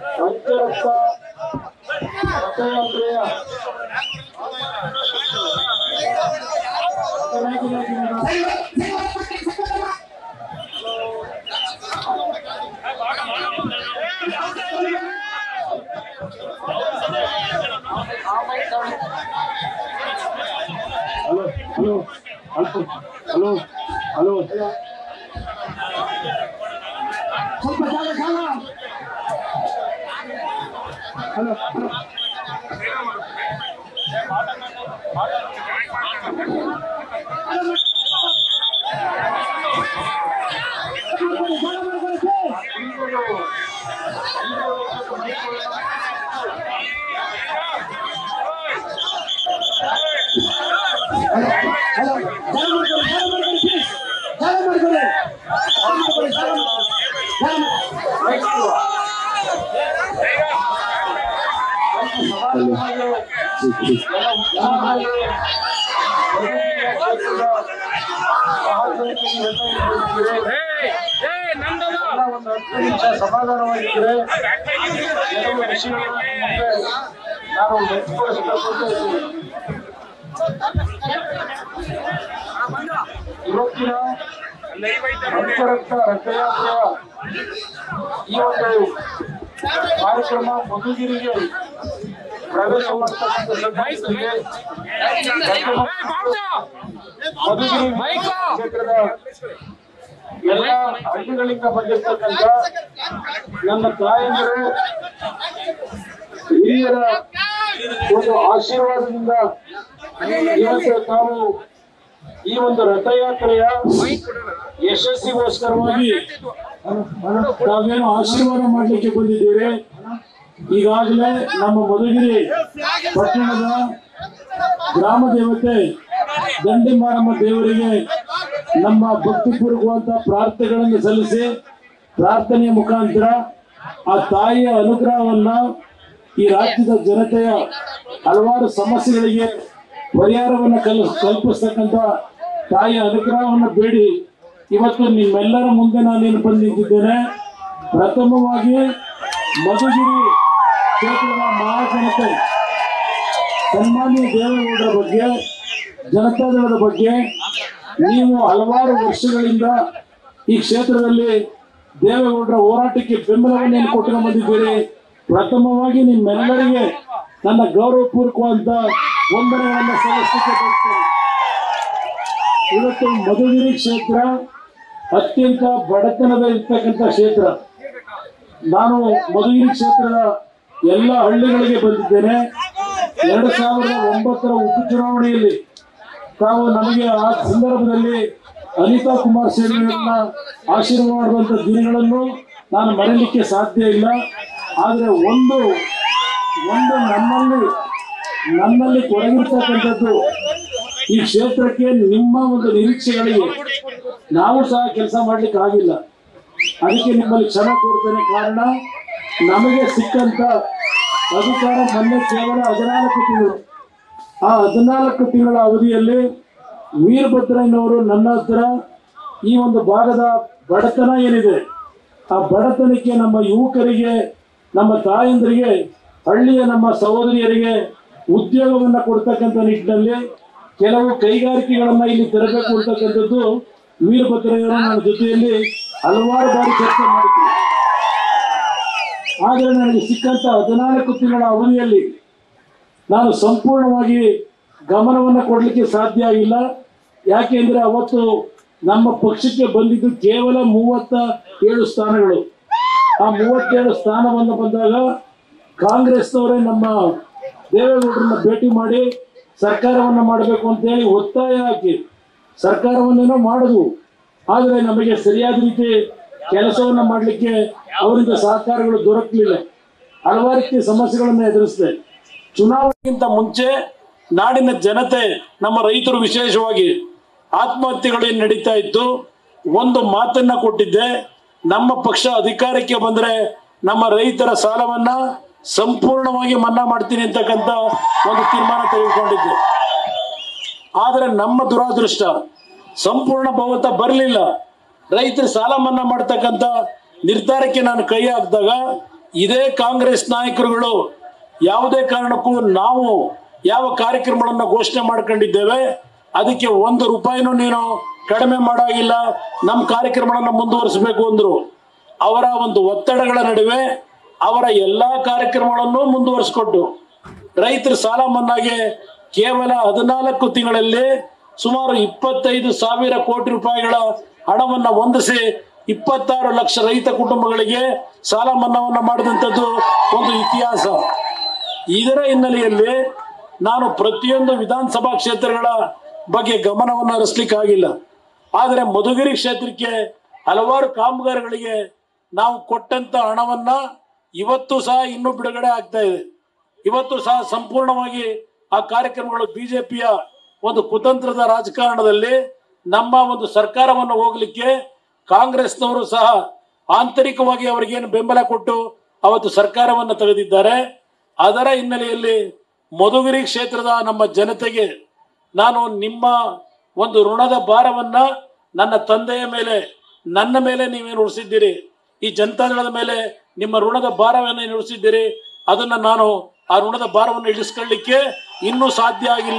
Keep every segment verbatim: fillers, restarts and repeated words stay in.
ಪಂಚರತ್ನ ರಥಯಾತ್ರೆಯ hello hello hello hello ಸ್ವಲ್ಪ ಜಾಗ ಜಾಗ ಹಲೋ ಒಂದು ಹತ್ತು ನಿಮಿಷ ಸಮಾಧಾನವಾಗಿದ್ದರೆ ಕೆಲವು ವಿಷಯಗಳನ್ನು ನಾನು ವ್ಯಕ್ತಪಡಿಸಬೇಕು. ಇವತ್ತಿನ ಪಂಚರತ್ನ ರಥಯಾತ್ರೆಯ ಈ ಒಂದು ಕಾರ್ಯಕ್ರಮ ಮಧುಗಿರಿಗೆ ಪ್ರವೇಶ ಮಾಡ್ತಕ್ಕಂಥ ಸಂದರ್ಭದಲ್ಲಿ ಮಧುಗಿರಿ ಕ್ಷೇತ್ರದ ಎಲ್ಲ ಹಳ್ಳಿಗಳಿಂದ ಬಂದಿರ್ತಕ್ಕಂಥ ನನ್ನ ತಾಯಂದಿರು ಹಿರಿಯರ ಒಂದು ಆಶೀರ್ವಾದದಿಂದ ಇವತ್ತು ತಾವು ಈ ಒಂದು ರಥಯಾತ್ರೆಯ ಯಶಸ್ಸಿಗೋಸ್ಕರವಾಗಿ ತಾವೇನು ಆಶೀರ್ವಾದ ಮಾಡಲಿಕ್ಕೆ ಬಂದಿದ್ದೇವೆ. ಈಗಾಗಲೇ ನಮ್ಮ ಮಧುಗಿರಿ ಪಟ್ಟಣದ ಗ್ರಾಮ ದೇವತೆ ದಂಡಿಮಾರಮ್ಮ ದೇವರಿಗೆ ನಮ್ಮ ಭಕ್ತಿಪೂರ್ವಕವಾದ ಪ್ರಾರ್ಥನೆಗಳನ್ನು ಸಲ್ಲಿಸಿ ಪ್ರಾರ್ಥನೆಯ ಮುಖಾಂತರ ಆ ತಾಯಿಯ ಅನುಗ್ರಹವನ್ನ ಈ ರಾಜ್ಯದ ಜನತೆಯ ಹಲವಾರು ಸಮಸ್ಯೆಗಳಿಗೆ ಪರಿಹಾರವನ್ನು ಕಲ್ ಕಲ್ಪಿಸ್ತಕ್ಕಂಥ ತಾಯಿಯ ಅನುಗ್ರಹವನ್ನು ಬೇಡಿ ಇವತ್ತು ನಿಮ್ಮೆಲ್ಲರ ಮುಂದೆ ನಾನೇನು ಬಂದು ನಿಂತಿದ್ದೇನೆ. ಪ್ರಥಮವಾಗಿ ಮಧುಗಿರಿ ಕ್ಷೇತ್ರದ ಮಹಾಜನತೆ ಸನ್ಮಾನ್ಯ ದೇವೇಗೌಡರ ಬಗ್ಗೆ, ಜನತಾದಳದ ಬಗ್ಗೆ ನೀವು ಹಲವಾರು ವರ್ಷಗಳಿಂದ ಈ ಕ್ಷೇತ್ರದಲ್ಲಿ ದೇವೇಗೌಡರ ಹೋರಾಟಕ್ಕೆ ಬೆಂಬಲವನ್ನು ಕೊಟ್ಟು ಬಂದಿದ್ದೀರಿ. ಪ್ರಥಮವಾಗಿ ನಿಮ್ಮೆಲ್ಲರಿಗೆ ನನ್ನ ಗೌರವಪೂರ್ವಕವಾದ ವಂದನೆಗಳನ್ನು ಸಲ್ಲಿಸಲಿಕ್ಕೆ ಬಯಸ್ತೇನೆ. ಇವತ್ತು ಮಧುಗಿರಿ ಕ್ಷೇತ್ರ ಅತ್ಯಂತ ಬಡತನದ ಇರ್ತಕ್ಕಂಥ ಕ್ಷೇತ್ರ. ನಾನು ಮಧುಗಿರಿ ಕ್ಷೇತ್ರದ ಎಲ್ಲ ಹಳ್ಳಿಗಳಿಗೆ ಬಂದಿದ್ದೇನೆ. ಎರಡು ಸಾವಿರದ ಒಂಬತ್ತರ ಉಪಚುನಾವಣೆಯಲ್ಲಿ ತಾವು ನಮಗೆ ಆ ಸಂದರ್ಭದಲ್ಲಿ ಅನಿತಾ ಕುಮಾರಸ್ವಾಮಿಯವರನ್ನ ಆಶೀರ್ವಾದ ಮಾಡುವಂಥ ದಿನಗಳನ್ನು ನಾನು ಮರೆಯಲಿಕ್ಕೆ ಸಾಧ್ಯ ಇಲ್ಲ. ಆದರೆ ಒಂದು ಒಂದು ನನ್ನಲ್ಲಿ ನನ್ನಲ್ಲಿ ಕೊಡಗಿರ್ತಕ್ಕಂಥದ್ದು ಈ ಕ್ಷೇತ್ರಕ್ಕೆ ನಿಮ್ಮ ಒಂದು ನಿರೀಕ್ಷೆಗಳಿಗೆ ನಾವು ಸಹ ಕೆಲಸ ಮಾಡ್ಲಿಕ್ಕೆ ಆಗಿಲ್ಲ. ಅದಕ್ಕೆ ನಿಮ್ಮಲ್ಲಿ ಕ್ಷಮೆ ಕೊಡ್ತೇನೆ. ಕಾರಣ ನಮಗೆ ಸಿಕ್ಕಂತ ಅಧಿಕಾರ ಮೊನ್ನೆ ಕೇವಲ ಹದಿನಾಲ್ಕು ತಿಂಗಳು. ಆ ಹದಿನಾಲ್ಕು ತಿಂಗಳ ಅವಧಿಯಲ್ಲಿ ವೀರಭದ್ರಯ್ಯನವರು ನನ್ನ ಹತ್ರ ಈ ಒಂದು ಭಾಗದ ಬಡತನ ಏನಿದೆ ಆ ಬಡತನಕ್ಕೆ ನಮ್ಮ ಯುವಕರಿಗೆ, ನಮ್ಮ ತಾಯಂದರಿಗೆ, ಹಳ್ಳಿಯ ನಮ್ಮ ಸಹೋದರಿಯರಿಗೆ ಉದ್ಯೋಗವನ್ನು ಕೊಡ್ತಕ್ಕಂಥ ನಿಟ್ಟಿನಲ್ಲಿ ಕೆಲವು ಕೈಗಾರಿಕೆಗಳನ್ನ ಇಲ್ಲಿ ತರಬೇಕು ಅಂತಕ್ಕಂಥದ್ದು ವೀರಭದ್ರಯ್ಯನವರು ನನ್ನ ಜೊತೆಯಲ್ಲಿ ಹಲವಾರು ಬಾರಿ ಚರ್ಚೆ ಮಾಡಿದ್ರು. ಆದರೆ ನನಗೆ ಸಿಕ್ಕಂತ ಹದಿನಾಲ್ಕು ತಿಂಗಳ ಅವಧಿಯಲ್ಲಿ ನಾನು ಸಂಪೂರ್ಣವಾಗಿ ಗಮನವನ್ನು ಕೊಡಲಿಕ್ಕೆ ಸಾಧ್ಯ ಆಗಿಲ್ಲ. ಯಾಕೆಂದ್ರೆ ಅವತ್ತು ನಮ್ಮ ಪಕ್ಷಕ್ಕೆ ಬಂದಿದ್ದು ಕೇವಲ ಮೂವತ್ತ ಏಳು ಸ್ಥಾನಗಳು. ಆ ಮೂವತ್ತೇಳು ಸ್ಥಾನವನ್ನು ಬಂದಾಗ ಕಾಂಗ್ರೆಸ್ನವರೇ ನಮ್ಮ ದೇವೇಗೌಡರನ್ನ ಭೇಟಿ ಮಾಡಿ ಸರ್ಕಾರವನ್ನು ಮಾಡಬೇಕು ಅಂತೇಳಿ ಒತ್ತಾಯ ಹಾಕಿ ಸರ್ಕಾರವನ್ನೇನೋ ಮಾಡಿದ್ವು. ಆದರೆ ನಮಗೆ ಸರಿಯಾದ ರೀತಿ ಕೆಲಸವನ್ನು ಮಾಡಲಿಕ್ಕೆ ಅವರಿಂದ ಸಹಕಾರಗಳು ದೊರಕಲಿಲ್ಲ. ಹಲವಾರು ರೀತಿಯ ಸಮಸ್ಯೆಗಳನ್ನು ಎದುರಿಸಿದೆ. ಚುನಾವಣೆಗಿಂತ ಮುಂಚೆ ನಾಡಿನ ಜನತೆ, ನಮ್ಮ ರೈತರು ವಿಶೇಷವಾಗಿ ಆತ್ಮಹತ್ಯೆಗಳು ನಡೀತಾ ಇತ್ತು. ಒಂದು ಮಾತನ್ನ ಕೊಟ್ಟಿದ್ದೆ, ನಮ್ಮ ಪಕ್ಷ ಅಧಿಕಾರಕ್ಕೆ ಬಂದರೆ ನಮ್ಮ ರೈತರ ಸಾಲವನ್ನ ಸಂಪೂರ್ಣವಾಗಿ ಮನ್ನಾ ಮಾಡ್ತೀನಿ ಅಂತಕ್ಕಂಥ ಒಂದು ತೀರ್ಮಾನ ತೆಗೆದುಕೊಂಡಿದ್ದೆ. ಆದರೆ ನಮ್ಮ ದುರಾದೃಷ್ಟ ಸಂಪೂರ್ಣ ಬಹುಮತ ಬರಲಿಲ್ಲ. ರೈತರ ಸಾಲ ಮನ್ನಾ ಮಾಡ್ತಕ್ಕಂಥ ನಿರ್ಧಾರಕ್ಕೆ ನಾನು ಕೈ ಹಾಕಿದಾಗ ಇದೇ ಕಾಂಗ್ರೆಸ್ ನಾಯಕರುಗಳು ಯಾವುದೇ ಕಾರಣಕ್ಕೂ ನಾವು ಯಾವ ಕಾರ್ಯಕ್ರಮಗಳನ್ನು ಘೋಷಣೆ ಮಾಡ್ಕೊಂಡಿದ್ದೇವೆ ಅದಕ್ಕೆ ಒಂದು ರೂಪಾಯಿನೂ ನೀನು ಕಡಿಮೆ ಮಾಡಾಗಿಲ್ಲ, ನಮ್ಮ ಕಾರ್ಯಕ್ರಮಗಳನ್ನು ಮುಂದುವರಿಸಬೇಕು ಅಂದ್ರು. ಅವರ ಒಂದು ಒತ್ತಡಗಳ ನಡುವೆ ಅವರ ಎಲ್ಲಾ ಕಾರ್ಯಕ್ರಮಗಳನ್ನು ಮುಂದುವರಿಸಿಕೊಟ್ಟು ರೈತರ ಸಾಲ ಮನ್ನಾಗೆ ಕೇವಲ ಹದಿನಾಲ್ಕು ತಿಂಗಳಲ್ಲಿ ಸುಮಾರು ಇಪ್ಪತ್ತೈದು ಸಾವಿರ ಕೋಟಿ ರೂಪಾಯಿಗಳ ಹಣವನ್ನು ಹೊಂದಿಸಿ ಇಪ್ಪತ್ತಾರು ಲಕ್ಷ ರೈತ ಕುಟುಂಬಗಳಿಗೆ ಸಾಲ ಮನ್ನಾವನ್ನು ಮಾಡಿದಂಥದ್ದು ಒಂದು ಇತಿಹಾಸ. ಇದರ ಹಿನ್ನೆಲೆಯಲ್ಲಿ ನಾನು ಪ್ರತಿಯೊಂದು ವಿಧಾನಸಭಾ ಕ್ಷೇತ್ರಗಳ ಬಗ್ಗೆ ಗಮನವನ್ನು ಹರಿಸಲಿಕ್ಕಾಗಿಲ್ಲ. ಆದರೆ ಮಧುಗಿರಿ ಕ್ಷೇತ್ರಕ್ಕೆ ಹಲವಾರು ಕಾಮಗಾರಿಗಳಿಗೆ ನಾವು ಕೊಟ್ಟಂತ ಹಣವನ್ನ ಇವತ್ತು ಸಹ ಇನ್ನೂ ಬಿಡುಗಡೆ ಆಗ್ತಾ ಇದೆ. ಇವತ್ತು ಸಹ ಸಂಪೂರ್ಣವಾಗಿ ಆ ಕಾರ್ಯಕ್ರಮಗಳು ಬಿಜೆಪಿಯ ಒಂದು ಕುತಂತ್ರದ ರಾಜಕಾರಣದಲ್ಲಿ ನಮ್ಮ ಒಂದು ಸರ್ಕಾರವನ್ನು ಹೋಗಲಿಕ್ಕೆ ಕಾಂಗ್ರೆಸ್ನವರು ಸಹ ಆಂತರಿಕವಾಗಿ ಅವರಿಗೇನು ಬೆಂಬಲ ಕೊಟ್ಟು ಅವತ್ತು ಸರ್ಕಾರವನ್ನು ತೆಗೆದಿದ್ದಾರೆ. ಅದರ ಹಿನ್ನೆಲೆಯಲ್ಲಿ ಮಧುಗಿರಿ ಕ್ಷೇತ್ರದ ನಮ್ಮ ಜನತೆಗೆ ನಾನು ನಿಮ್ಮ ಒಂದು ಋಣದ ಭಾರವನ್ನ ನನ್ನ ತಂದೆಯ ಮೇಲೆ ನನ್ನ ಮೇಲೆ ನೀವೇನು ಉಳಿಸಿದ್ದೀರಿ, ಈ ಜನತಾದಳದ ಮೇಲೆ ನಿಮ್ಮ ಋಣದ ಭಾರವನ್ನು ಇಳಿಸಿದ್ದೀರಿ, ಅದನ್ನ ನಾನು ಆ ಋಣದ ಭಾರವನ್ನು ಇಳಿಸ್ಕೊಳ್ಳಿಕ್ಕೆ ಇನ್ನೂ ಸಾಧ್ಯ ಆಗಿಲ್ಲ.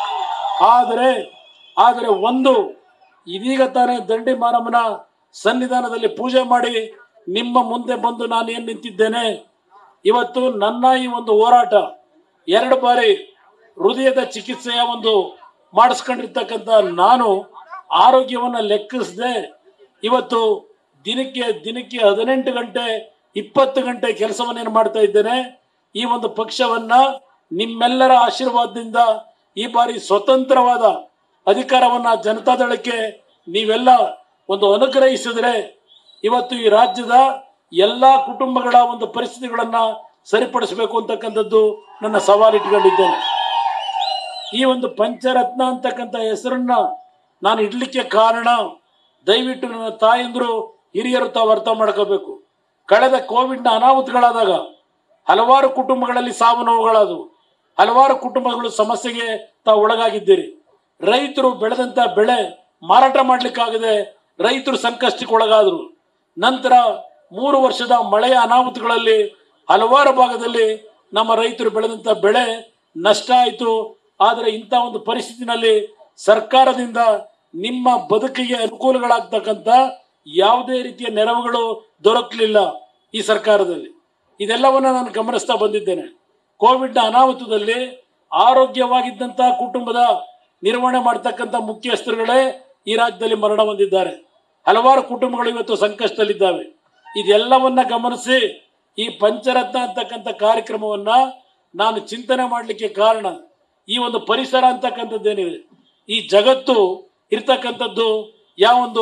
ಆದರೆ ಆದರೆ ಒಂದು ಇದೀಗ ತಾನೇ ದಂಡಿ ಮಾರಮ್ಮನ ಸನ್ನಿಧಾನದಲ್ಲಿ ಪೂಜೆ ಮಾಡಿ ನಿಮ್ಮ ಮುಂದೆ ಬಂದು ನಾನು ಏನ್ ನಿಂತಿದ್ದೇನೆ. ಇವತ್ತು ನನ್ನ ಈ ಒಂದು ಹೋರಾಟ ಎರಡು ಬಾರಿ ಹೃದಯದ ಚಿಕಿತ್ಸೆಯ ಒಂದು ಮಾಡಿಸ್ಕೊಂಡಿರ್ತಕ್ಕಂಥ ನಾನು ಆರೋಗ್ಯವನ್ನ ಲೆಕ್ಕಿಸದೆ ಇವತ್ತು ದಿನಕ್ಕೆ ದಿನಕ್ಕೆ ಹದಿನೆಂಟು ಗಂಟೆ ಇಪ್ಪತ್ತು ಗಂಟೆ ಕೆಲಸವನ್ನೇನು ಮಾಡ್ತಾ ಇದ್ದೇನೆ. ಈ ಒಂದು ಪಕ್ಷವನ್ನ ನಿಮ್ಮೆಲ್ಲರ ಆಶೀರ್ವಾದದಿಂದ ಈ ಬಾರಿ ಸ್ವತಂತ್ರವಾದ ಅಧಿಕಾರವನ್ನ ಜನತಾದಳಕ್ಕೆ ನೀವೆಲ್ಲ ಒಂದು ಅನುಗ್ರಹಿಸಿದ್ರೆ ಇವತ್ತು ಈ ರಾಜ್ಯದ ಎಲ್ಲಾ ಕುಟುಂಬಗಳ ಒಂದು ಪರಿಸ್ಥಿತಿಗಳನ್ನ ಸರಿಪಡಿಸಬೇಕು ಅಂತಕ್ಕಂಥದ್ದು ನನ್ನ ಸವಾಲು ಇಟ್ಕೊಂಡಿದ್ದೇನೆ. ಈ ಒಂದು ಪಂಚರತ್ನ ಅಂತಕ್ಕಂಥ ಹೆಸರನ್ನ ನಾನು ಇಡ್ಲಿಕ್ಕೆ ಕಾರಣ ದಯವಿಟ್ಟು ನನ್ನ ತಾಯಂದ್ರು ಹಿರಿಯರು ತಾವು ಅರ್ಥ ಮಾಡ್ಕೋಬೇಕು. ಕಳೆದ ಕೋವಿಡ್ನ ಅನಾಹುತಗಳಾದಾಗ ಹಲವಾರು ಕುಟುಂಬಗಳಲ್ಲಿ ಸಾವು ನೋವುಗಳಾದವು, ಹಲವಾರು ಕುಟುಂಬಗಳು ಸಮಸ್ಯೆಗೆ ತಾವು ಒಳಗಾಗಿದ್ದೀರಿ. ರೈತರು ಬೆಳೆದಂತ ಬೆಳೆ ಮಾರಾಟ ಮಾಡ್ಲಿಕ್ಕಾಗದೆ ರೈತರು ಸಂಕಷ್ಟಕ್ಕೆ ಒಳಗಾದ್ರು. ನಂತರ ಮೂರು ವರ್ಷದ ಮಳೆಯ ಅನಾಹುತಗಳಲ್ಲಿ ಹಲವಾರು ಭಾಗದಲ್ಲಿ ನಮ್ಮ ರೈತರು ಬೆಳೆದಂತ ಬೆಳೆ ನಷ್ಟ ಆಯಿತು. ಆದರೆ ಇಂಥ ಒಂದು ಪರಿಸ್ಥಿತಿನಲ್ಲಿ ಸರ್ಕಾರದಿಂದ ನಿಮ್ಮ ಬದುಕಿಗೆ ಅನುಕೂಲಗಳಾಗ್ತಕ್ಕಂಥ ಯಾವುದೇ ರೀತಿಯ ನೆರವುಗಳು ದೊರಕಲಿಲ್ಲ ಈ ಸರ್ಕಾರದಲ್ಲಿ. ಇದೆಲ್ಲವನ್ನ ನಾನು ಗಮನಿಸ್ತಾ ಬಂದಿದ್ದೇನೆ. ಕೋವಿಡ್ ಅನಾಹುತದಲ್ಲಿ ಆರೋಗ್ಯವಾಗಿದ್ದಂತಹ ಕುಟುಂಬದ ನಿರ್ವಹಣೆ ಮಾಡ್ತಕ್ಕಂಥ ಮುಖ್ಯಸ್ಥರುಗಳೇ ಈ ರಾಜ್ಯದಲ್ಲಿ ಮರಣ ಹೊಂದಿದ್ದಾರೆ. ಹಲವಾರು ಕುಟುಂಬಗಳು ಇವತ್ತು ಸಂಕಷ್ಟದಲ್ಲಿದ್ದಾವೆ. ಇದೆಲ್ಲವನ್ನ ಗಮನಿಸಿ ಈ ಪಂಚರತ್ನ ಅಂತಕ್ಕಂಥ ಕಾರ್ಯಕ್ರಮವನ್ನ ನಾನು ಚಿಂತನೆ ಮಾಡಲಿಕ್ಕೆ ಕಾರಣ ಈ ಒಂದು ಪರಿಸರ ಅಂತಕ್ಕಂಥದ್ದೇನಿದೆ, ಈ ಜಗತ್ತು ಇರ್ತಕ್ಕಂಥದ್ದು ಯಾವೊಂದು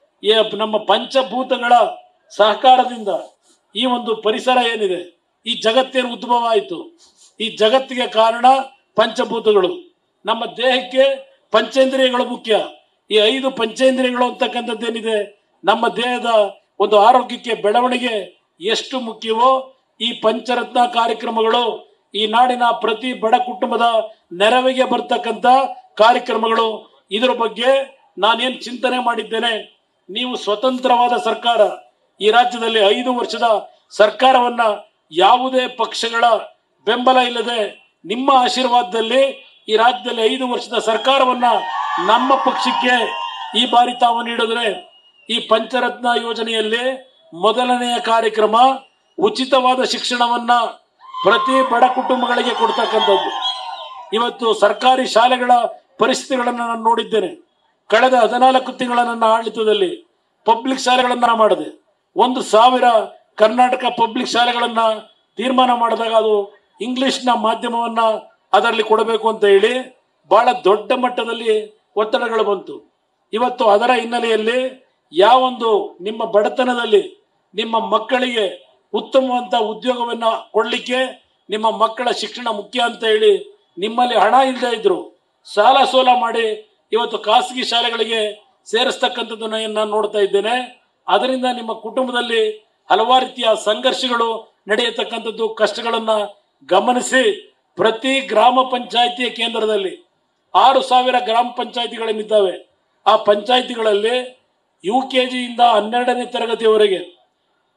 ನಮ್ಮ ಪಂಚಭೂತಗಳ ಸಹಕಾರದಿಂದ ಈ ಒಂದು ಪರಿಸರ ಏನಿದೆ, ಈ ಜಗತ್ತೇನು ಉದ್ಭವ ಆಯಿತು. ಈ ಜಗತ್ತಿಗೆ ಕಾರಣ ಪಂಚಭೂತಗಳು. ನಮ್ಮ ದೇಹಕ್ಕೆ ಪಂಚೇಂದ್ರಿಯಗಳು ಮುಖ್ಯ. ಈ ಐದು ಪಂಚೇಂದ್ರಿಯಗಳು ಅಂತಕ್ಕಂಥದ್ದೇನಿದೆ ನಮ್ಮ ದೇಹದ ಒಂದು ಆರೋಗ್ಯಕ್ಕೆ ಬೆಳವಣಿಗೆ ಎಷ್ಟು ಮುಖ್ಯವೋ ಈ ಪಂಚರತ್ನ ಕಾರ್ಯಕ್ರಮಗಳು ಈ ನಾಡಿನ ಪ್ರತಿ ಬಡ ಕುಟುಂಬದ ನೆರವಿಗೆ ಬರ್ತಕ್ಕಂಥ ಕಾರ್ಯಕ್ರಮಗಳು. ಇದರ ಬಗ್ಗೆ ನಾನೇನ್ ಚಿಂತನೆ ಮಾಡಿದ್ದೇನೆ, ನೀವು ಸ್ವತಂತ್ರವಾದ ಸರ್ಕಾರ ಈ ರಾಜ್ಯದಲ್ಲಿ ಐದು ವರ್ಷದ ಸರ್ಕಾರವನ್ನ ಯಾವುದೇ ಪಕ್ಷಗಳ ಬೆಂಬಲ ಇಲ್ಲದೆ ನಿಮ್ಮ ಆಶೀರ್ವಾದದಲ್ಲಿ ಈ ರಾಜ್ಯದಲ್ಲಿ ಐದು ವರ್ಷದ ಸರ್ಕಾರವನ್ನ ನಮ್ಮ ಪಕ್ಷಕ್ಕೆ ಈ ಬಾರಿ ತಾವು ನೀಡಿದ್ರೆ ಈ ಪಂಚರತ್ನ ಯೋಜನೆಯಲ್ಲಿ ಮೊದಲನೆಯ ಕಾರ್ಯಕ್ರಮ ಉಚಿತವಾದ ಶಿಕ್ಷಣವನ್ನ ಪ್ರತಿ ಬಡ ಕುಟುಂಬಗಳಿಗೆ ಕೊಡ್ತಕ್ಕಂಥದ್ದು. ಇವತ್ತು ಸರ್ಕಾರಿ ಶಾಲೆಗಳ ಪರಿಸ್ಥಿತಿಗಳನ್ನು ನಾನು ನೋಡಿದ್ದೇನೆ. ಕಳೆದ ಹದಿನಾಲ್ಕು ತಿಂಗಳ ನನ್ನ ಆಡಳಿತದಲ್ಲಿ ಪಬ್ಲಿಕ್ ಶಾಲೆಗಳನ್ನ ಮಾಡಿದೆ. ಒಂದು ಸಾವಿರ ಕರ್ನಾಟಕ ಪಬ್ಲಿಕ್ ಶಾಲೆಗಳನ್ನ ತೀರ್ಮಾನ ಮಾಡಿದಾಗ ಅದು ಇಂಗ್ಲಿಷ್ನ ಮಾಧ್ಯಮವನ್ನ ಅದರಲ್ಲಿ ಕೊಡಬೇಕು ಅಂತ ಹೇಳಿ ಬಹಳ ದೊಡ್ಡ ಮಟ್ಟದಲ್ಲಿ ಒತ್ತಡಗಳು ಬಂತು. ಇವತ್ತು ಅದರ ಹಿನ್ನೆಲೆಯಲ್ಲಿ ಯಾವೊಂದು ನಿಮ್ಮ ಬಡತನದಲ್ಲಿ ನಿಮ್ಮ ಮಕ್ಕಳಿಗೆ ಉತ್ತಮವಾದ ಉದ್ಯೋಗವನ್ನ ಕೊಡ್ಲಿಕ್ಕೆ ನಿಮ್ಮ ಮಕ್ಕಳ ಶಿಕ್ಷಣ ಮುಖ್ಯ ಅಂತ ಹೇಳಿ ನಿಮ್ಮಲ್ಲಿ ಹಣ ಇಲ್ಲದೆ ಇದ್ರು ಸಾಲ ಸೋಲ ಮಾಡಿ ಇವತ್ತು ಖಾಸಗಿ ಶಾಲೆಗಳಿಗೆ ಸೇರಿಸ್ತಕ್ಕಂಥದ್ದನ್ನ ನಾನು ನೋಡ್ತಾ ಇದ್ದೇನೆ. ಅದರಿಂದ ನಿಮ್ಮ ಕುಟುಂಬದಲ್ಲಿ ಹಲವಾರು ರೀತಿಯ ಸಂಘರ್ಷಗಳು ನಡೆಯತಕ್ಕಂಥದ್ದು ಕಷ್ಟಗಳನ್ನ ಗಮನಿಸಿ ಪ್ರತಿ ಗ್ರಾಮ ಪಂಚಾಯಿತಿಯ ಕೇಂದ್ರದಲ್ಲಿ ಆರು ಸಾವಿರ ಗ್ರಾಮ ಪಂಚಾಯಿತಿಗಳೇನಿದ್ದಾವೆ ಆ ಪಂಚಾಯಿತಿಗಳಲ್ಲಿ ಯು ಕೆ ಜಿಯಿಂದ ಹನ್ನೆರಡನೇ ತರಗತಿಯವರೆಗೆ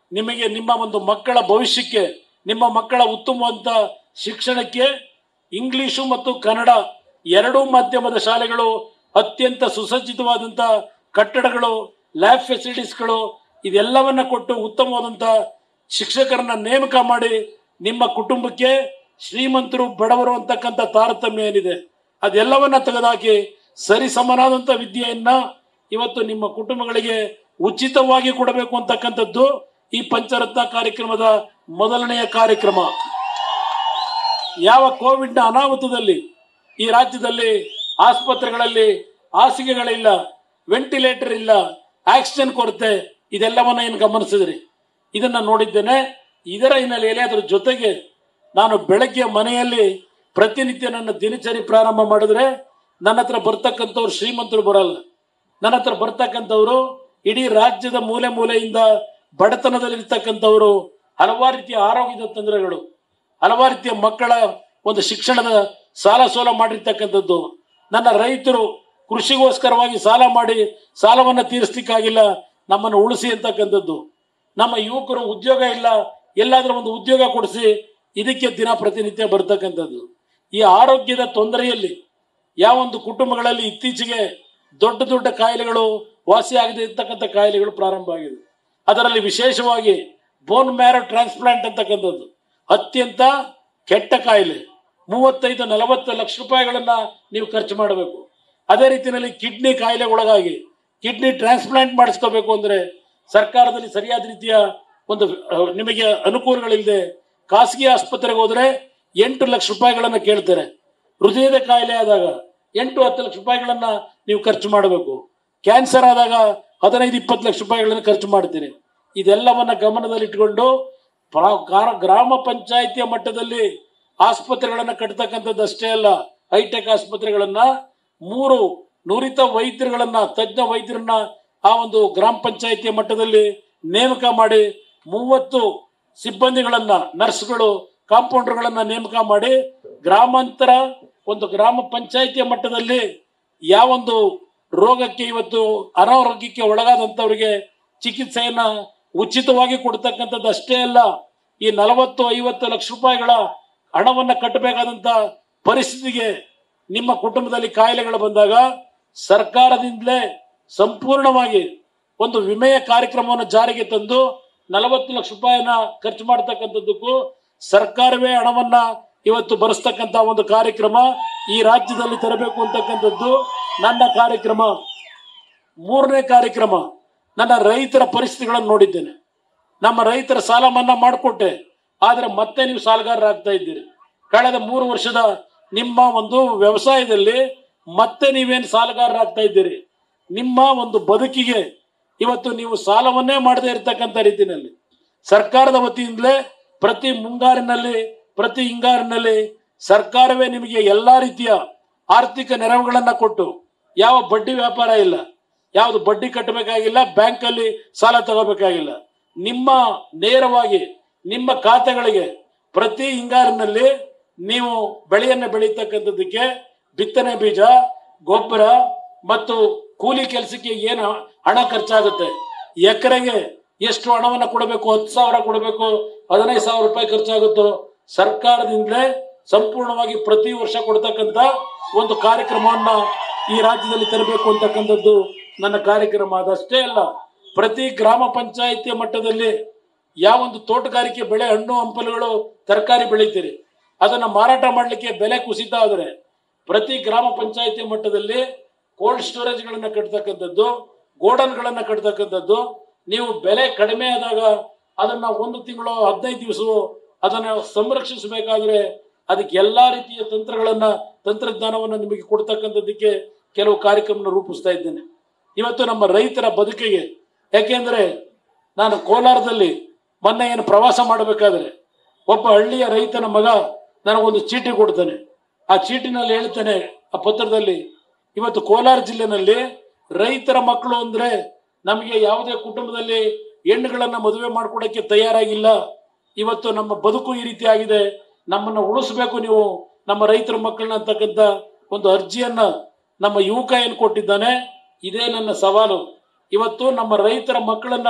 ನಿಮಗೆ ನಿಮ್ಮ ಒಂದು ಮಕ್ಕಳ ಭವಿಷ್ಯಕ್ಕೆ, ನಿಮ್ಮ ಮಕ್ಕಳ ಉತ್ತಮವಾದ ಶಿಕ್ಷಣಕ್ಕೆ ಇಂಗ್ಲಿಷು ಮತ್ತು ಕನ್ನಡ ಎರಡೂ ಮಾಧ್ಯಮದ ಶಾಲೆಗಳು, ಅತ್ಯಂತ ಸುಸಜ್ಜಿತವಾದಂಥ ಕಟ್ಟಡಗಳು, ಲ್ಯಾಬ್ ಫೆಸಿಲಿಟೀಸ್ಗಳು ಇದೆಲ್ಲವನ್ನ ಕೊಟ್ಟು ಉತ್ತಮವಾದಂಥ ಶಿಕ್ಷಕರನ್ನ ನೇಮಕ ಮಾಡಿ ನಿಮ್ಮ ಕುಟುಂಬಕ್ಕೆ ಶ್ರೀಮಂತರು ಬಡವರು ಅಂತಕ್ಕಂಥ ತಾರತಮ್ಯ ಏನಿದೆ ಅದೆಲ್ಲವನ್ನ ತೆಗೆದುಹಾಕಿ ಸರಿ ಸಮನಾದಂಥ ವಿದ್ಯೆಯನ್ನ ಇವತ್ತು ನಿಮ್ಮ ಕುಟುಂಬಗಳಿಗೆ ಉಚಿತವಾಗಿ ಕೊಡಬೇಕು ಅಂತಕ್ಕಂಥದ್ದು ಈ ಪಂಚರತ್ನ ಕಾರ್ಯಕ್ರಮದ ಮೊದಲನೆಯ ಕಾರ್ಯಕ್ರಮ. ಯಾವ ಕೋವಿಡ್ನ ಅನಾಹುತದಲ್ಲಿ ಈ ರಾಜ್ಯದಲ್ಲಿ ಆಸ್ಪತ್ರೆಗಳಲ್ಲಿ ಹಾಸಿಗೆಗಳಿಲ್ಲ, ವೆಂಟಿಲೇಟರ್ ಇಲ್ಲ, ಆಕ್ಸಿಜನ್ ಕೊರತೆ, ಇದೆಲ್ಲವನ್ನ ಏನು ಗಮನಿಸಿದ್ರಿ? ಇದನ್ನ ನೋಡಿದ್ದೇನೆ. ಇದರ ಹಿನ್ನೆಲೆಯಲ್ಲಿ ಅದರ ಜೊತೆಗೆ ನಾನು ಬೆಳಗ್ಗೆ ಮನೆಯಲ್ಲಿ ಪ್ರತಿನಿತ್ಯ ನನ್ನ ದಿನಚರಿ ಪ್ರಾರಂಭ ಮಾಡಿದ್ರೆ ನನ್ನ ಹತ್ರ ಬರ್ತಕ್ಕಂಥವ್ರು ಶ್ರೀಮಂತರು ಬರಲ್ಲ. ನನ್ನ ಹತ್ರ ಬರ್ತಕ್ಕಂಥವ್ರು ಇಡೀ ರಾಜ್ಯದ ಮೂಲೆ ಮೂಲೆಯಿಂದ ಬಡತನದಲ್ಲಿ ಇರ್ತಕ್ಕಂಥವ್ರು, ಹಲವಾರು ರೀತಿಯ ಆರೋಗ್ಯದ ತೊಂದರೆಗಳು, ಹಲವಾರು ರೀತಿಯ ಮಕ್ಕಳ ಒಂದು ಶಿಕ್ಷಣದ ಸಾಲ ಸೋಲ ಮಾಡಿರ್ತಕ್ಕಂಥದ್ದು, ನನ್ನ ರೈತರು ಕೃಷಿಗೋಸ್ಕರವಾಗಿ ಸಾಲ ಮಾಡಿ ಸಾಲವನ್ನು ತೀರಿಸ್ಲಿಕ್ಕಾಗಿಲ್ಲ, ನಮ್ಮನ್ನು ಉಳಿಸಿ ಅಂತಕ್ಕಂಥದ್ದು, ನಮ್ಮ ಯುವಕರು ಉದ್ಯೋಗ ಇಲ್ಲ, ಎಲ್ಲಾದ್ರೂ ಒಂದು ಉದ್ಯೋಗ ಕೊಡಿಸಿ, ಇದಕ್ಕೆ ದಿನ ಪ್ರತಿನಿತ್ಯ ಬರ್ತಕ್ಕಂಥದ್ದು. ಈ ಆರೋಗ್ಯದ ತೊಂದರೆಯಲ್ಲಿ ಯಾವೊಂದು ಕುಟುಂಬಗಳಲ್ಲಿ ಇತ್ತೀಚೆಗೆ ದೊಡ್ಡ ದೊಡ್ಡ ಕಾಯಿಲೆಗಳು ವಾಸಿಯಾಗದೆ ಇರ್ತಕ್ಕಂಥ ಕಾಯಿಲೆಗಳು ಪ್ರಾರಂಭ ಆಗಿದೆ. ಅದರಲ್ಲಿ ವಿಶೇಷವಾಗಿ ಬೋನ್ ಮ್ಯಾರೋ ಟ್ರಾನ್ಸ್ಪ್ಲಾಂಟ್ ಅಂತಕ್ಕಂಥದ್ದು ಅತ್ಯಂತ ಕೆಟ್ಟ ಕಾಯಿಲೆ. ಮೂವತ್ತೈದು ನಲವತ್ತು ಲಕ್ಷ ರೂಪಾಯಿಗಳನ್ನ ನೀವು ಖರ್ಚು ಮಾಡಬೇಕು. ಅದೇ ರೀತಿಯಲ್ಲಿ ಕಿಡ್ನಿ ಕಾಯಿಲೆಗೊಳಗಾಗಿ ಕಿಡ್ನಿ ಟ್ರಾನ್ಸ್ಪ್ಲಾಂಟ್ ಮಾಡಿಸ್ಕೋಬೇಕು ಅಂದ್ರೆ ಸರ್ಕಾರದಲ್ಲಿ ಸರಿಯಾದ ರೀತಿಯ ಒಂದು ನಿಮಗೆ ಅನುಕೂಲಗಳಿಲ್ಲದೆ ಖಾಸಗಿ ಆಸ್ಪತ್ರೆಗೆ ಹೋದ್ರೆ ಎಂಟು ಲಕ್ಷ ರೂಪಾಯಿಗಳನ್ನ ಕೇಳ್ತಾರೆ. ಹೃದಯದ ಕಾಯಿಲೆ ಆದಾಗ ಎಂಟು ಹತ್ತು ಲಕ್ಷ ರೂಪಾಯಿಗಳನ್ನ ನೀವು ಖರ್ಚು ಮಾಡಬೇಕು. ಕ್ಯಾನ್ಸರ್ ಆದಾಗ ಹದಿನೈದು ಇಪ್ಪತ್ತು ಲಕ್ಷ ರೂಪಾಯಿಗಳನ್ನ ಖರ್ಚು ಮಾಡ್ತೀರಿ. ಇದೆಲ್ಲವನ್ನ ಗಮನದಲ್ಲಿಟ್ಟುಕೊಂಡು ಗ್ರಾಮ ಪಂಚಾಯಿತಿಯ ಮಟ್ಟದಲ್ಲಿ ಆಸ್ಪತ್ರೆಗಳನ್ನ ಕಟ್ತಕ್ಕಂಥದ್ದು ಅಷ್ಟೇ ಅಲ್ಲ, ಹೈಟೆಕ್ ಆಸ್ಪತ್ರೆಗಳನ್ನ ಮೂರು ನುರಿತ ವೈದ್ಯರುಗಳನ್ನ, ತಜ್ಞ ವೈದ್ಯರನ್ನ ಆ ಒಂದು ಗ್ರಾಮ ಪಂಚಾಯಿತಿಯ ಮಟ್ಟದಲ್ಲಿ ನೇಮಕ ಮಾಡಿ ಮೂವತ್ತು ಸಿಬ್ಬಂದಿಗಳನ್ನ, ನರ್ಸ್ಗಳು, ಕಾಂಪೌಂಡರ್ಗಳನ್ನ ನೇಮಕ ಮಾಡಿ ಗ್ರಾಮಾಂತರ ಒಂದು ಗ್ರಾಮ ಪಂಚಾಯಿತಿಯ ಮಟ್ಟದಲ್ಲಿ ಯಾವೊಂದು ರೋಗಕ್ಕೆ ಇವತ್ತು ಅನಾರೋಗ್ಯಕ್ಕೆ ಒಳಗಾದಂಥವ್ರಿಗೆ ಚಿಕಿತ್ಸೆಯನ್ನ ಉಚಿತವಾಗಿ ಕೊಡ್ತಕ್ಕಂಥದ್ದು ಅಷ್ಟೇ ಅಲ್ಲ, ಈ ನಲವತ್ತು ಐವತ್ತು ಲಕ್ಷ ರೂಪಾಯಿಗಳ ಹಣವನ್ನ ಕಟ್ಟಬೇಕಾದಂತ ಪರಿಸ್ಥಿತಿಗೆ ನಿಮ್ಮ ಕುಟುಂಬದಲ್ಲಿ ಕಾಯಿಲೆಗಳು ಬಂದಾಗ ಸರ್ಕಾರದಿಂದಲೇ ಸಂಪೂರ್ಣವಾಗಿ ಒಂದು ವಿಮೆಯ ಕಾರ್ಯಕ್ರಮವನ್ನು ಜಾರಿಗೆ ತಂದು ನಲವತ್ತು ಲಕ್ಷ ರೂಪಾಯಿನ ಖರ್ಚು ಮಾಡತಕ್ಕಂಥದ್ದಕ್ಕೂ ಸರ್ಕಾರವೇ ಹಣವನ್ನ ಇವತ್ತು ಬರೆಸ್ತಕ್ಕಂಥ ಒಂದು ಕಾರ್ಯಕ್ರಮ ಈ ರಾಜ್ಯದಲ್ಲಿ ತರಬೇಕು ಅಂತಕ್ಕಂಥದ್ದು ನನ್ನ ಕಾರ್ಯಕ್ರಮ. ಮೂರನೇ ಕಾರ್ಯಕ್ರಮ, ನನ್ನ ರೈತರ ಪರಿಸ್ಥಿತಿಗಳನ್ನು ನೋಡಿದ್ದೇನೆ. ನಮ್ಮ ರೈತರ ಸಾಲ ಮನ್ನಾ ಮಾಡಿಕೊಟ್ಟೆ, ಆದ್ರೆ ಮತ್ತೆ ನೀವು ಸಾಲಗಾರರಾಗ್ತಾ ಇದ್ದೀರಿ. ಕಳೆದ ಮೂರು ವರ್ಷದ ನಿಮ್ಮ ಒಂದು ವ್ಯವಸಾಯದಲ್ಲಿ ಮತ್ತೆ ನೀವೇನು ಸಾಲಗಾರರಾಗ್ತಾ ಇದ್ದೀರಿ. ನಿಮ್ಮ ಒಂದು ಬದುಕಿಗೆ ಇವತ್ತು ನೀವು ಸಾಲವನ್ನೇ ಮಾಡದೇ ಇರತಕ್ಕಂಥ ರೀತಿಯಲ್ಲಿ ಸರ್ಕಾರದ ವತಿಯಿಂದಲೇ ಪ್ರತಿ ಮುಂಗಾರಿನಲ್ಲಿ ಪ್ರತಿ ಹಿಂಗಾರಿನಲ್ಲಿ ಸರ್ಕಾರವೇ ನಿಮಗೆ ಎಲ್ಲಾ ರೀತಿಯ ಆರ್ಥಿಕ ನೆರವುಗಳನ್ನ ಕೊಟ್ಟು, ಯಾವ ಬಡ್ಡಿ ವ್ಯಾಪಾರ ಇಲ್ಲ, ಯಾವುದು ಬಡ್ಡಿ ಕಟ್ಟಬೇಕಾಗಿಲ್ಲ, ಬ್ಯಾಂಕ್ ಅಲ್ಲಿ ಸಾಲ ತಗೋಬೇಕಾಗಿಲ್ಲ, ನಿಮ್ಮ ನೇರವಾಗಿ ನಿಮ್ಮ ಖಾತೆಗಳಿಗೆ ಪ್ರತಿ ಹಿಂಗಾರಿನಲ್ಲಿ ನೀವು ಬೆಳೆಯನ್ನು ಬೆಳೀತಕ್ಕಂಥದ್ದಕ್ಕೆ ಬಿತ್ತನೆ ಬೀಜ, ಗೊಬ್ಬರ ಮತ್ತು ಕೂಲಿ ಕೆಲಸಕ್ಕೆ ಏನು ಹಣ ಖರ್ಚಾಗುತ್ತೆ, ಎಕರೆಗೆ ಎಷ್ಟು ಹಣವನ್ನ ಕೊಡಬೇಕು, ಹತ್ತು ಸಾವಿರ ಕೊಡಬೇಕು, ಹದಿನೈದು ಸಾವಿರ ರೂಪಾಯಿ ಖರ್ಚಾಗುತ್ತೋ ಸರ್ಕಾರದಿಂದಲೇ ಸಂಪೂರ್ಣವಾಗಿ ಪ್ರತಿ ವರ್ಷ ಕೊಡ್ತಕ್ಕಂಥ ಒಂದು ಕಾರ್ಯಕ್ರಮವನ್ನ ಈ ರಾಜ್ಯದಲ್ಲಿ ತರಬೇಕು ಅಂತಕ್ಕಂಥದ್ದು ನನ್ನ ಕಾರ್ಯಕ್ರಮ. ಅದಷ್ಟೇ ಅಲ್ಲ, ಪ್ರತಿ ಗ್ರಾಮ ಪಂಚಾಯಿತಿಯ ಮಟ್ಟದಲ್ಲಿ ಯಾವೊಂದು ತೋಟಗಾರಿಕೆ ಬೆಳೆ, ಹಣ್ಣು ಹಂಪಲುಗಳು, ತರಕಾರಿ ಬೆಳೀತೀರಿ, ಅದನ್ನ ಮಾರಾಟ ಮಾಡಲಿಕ್ಕೆ ಬೆಲೆ ಕುಸಿತ ಆದರೆ ಪ್ರತಿ ಗ್ರಾಮ ಪಂಚಾಯಿತಿ ಮಟ್ಟದಲ್ಲಿ ಕೋಲ್ಡ್ ಸ್ಟೋರೇಜ್ ಗಳನ್ನ ಕಟ್ತಕ್ಕಂಥದ್ದು, ಗೋಡನ್ ಗಳನ್ನ ಕಟ್ತಕ್ಕಂಥದ್ದು, ನೀವು ಬೆಲೆ ಕಡಿಮೆ ಆದಾಗ ಅದನ್ನ ಒಂದು ತಿಂಗಳು ಹದಿನೈದು ದಿವಸವೋ ಅದನ್ನ ಸಂರಕ್ಷಿಸಬೇಕಾದ್ರೆ ಅದಕ್ಕೆ ಎಲ್ಲಾ ರೀತಿಯ ತಂತ್ರಗಳನ್ನ ತಂತ್ರಜ್ಞಾನವನ್ನ ನಿಮಗೆ ಕೊಡ್ತಕ್ಕಂಥದ್ದಕ್ಕೆ ಕೆಲವು ಕಾರ್ಯಕ್ರಮ ರೂಪಿಸ್ತಾ ಇದ್ದೇನೆ ಇವತ್ತು ನಮ್ಮ ರೈತರ ಬದುಕಿಗೆ. ಯಾಕೆಂದ್ರೆ ನಾನು ಕೋಲಾರದಲ್ಲಿ ಮೊನ್ನೆ ಏನು ಪ್ರವಾಸ ಮಾಡಬೇಕಾದ್ರೆ ಒಬ್ಬ ಹಳ್ಳಿಯ ರೈತನ ಮಗ ನನಗೊಂದು ಚೀಟಿ ಕೊಡ್ತಾನೆ. ಆ ಚೀಟಿನಲ್ಲಿ ಹೇಳ್ತಾನೆ, ಆ ಪತ್ರದಲ್ಲಿ, ಇವತ್ತು ಕೋಲಾರ ಜಿಲ್ಲೆನಲ್ಲಿ ರೈತರ ಮಕ್ಕಳು ಅಂದ್ರೆ ನಮಗೆ ಯಾವುದೇ ಕುಟುಂಬದಲ್ಲಿ ಹೆಣ್ಣುಗಳನ್ನ ಮದುವೆ ಮಾಡ್ಕೊಡಕ್ಕೆ ತಯಾರಾಗಿಲ್ಲ. ಇವತ್ತು ನಮ್ಮ ಬದುಕು ಈ ರೀತಿ ಆಗಿದೆ, ನಮ್ಮನ್ನ ಉಳಿಸ್ಬೇಕು ನೀವು, ನಮ್ಮ ರೈತರ ಮಕ್ಕಳನ್ನ ಅಂತಕ್ಕಂಥ ಒಂದು ಅರ್ಜಿಯನ್ನ ನಮ್ಮ ಯುವಕ ಏನ್ ಕೊಟ್ಟಿದ್ದಾನೆ. ಇದೇ ನನ್ನ ಸವಾಲು. ಇವತ್ತು ನಮ್ಮ ರೈತರ ಮಕ್ಕಳನ್ನ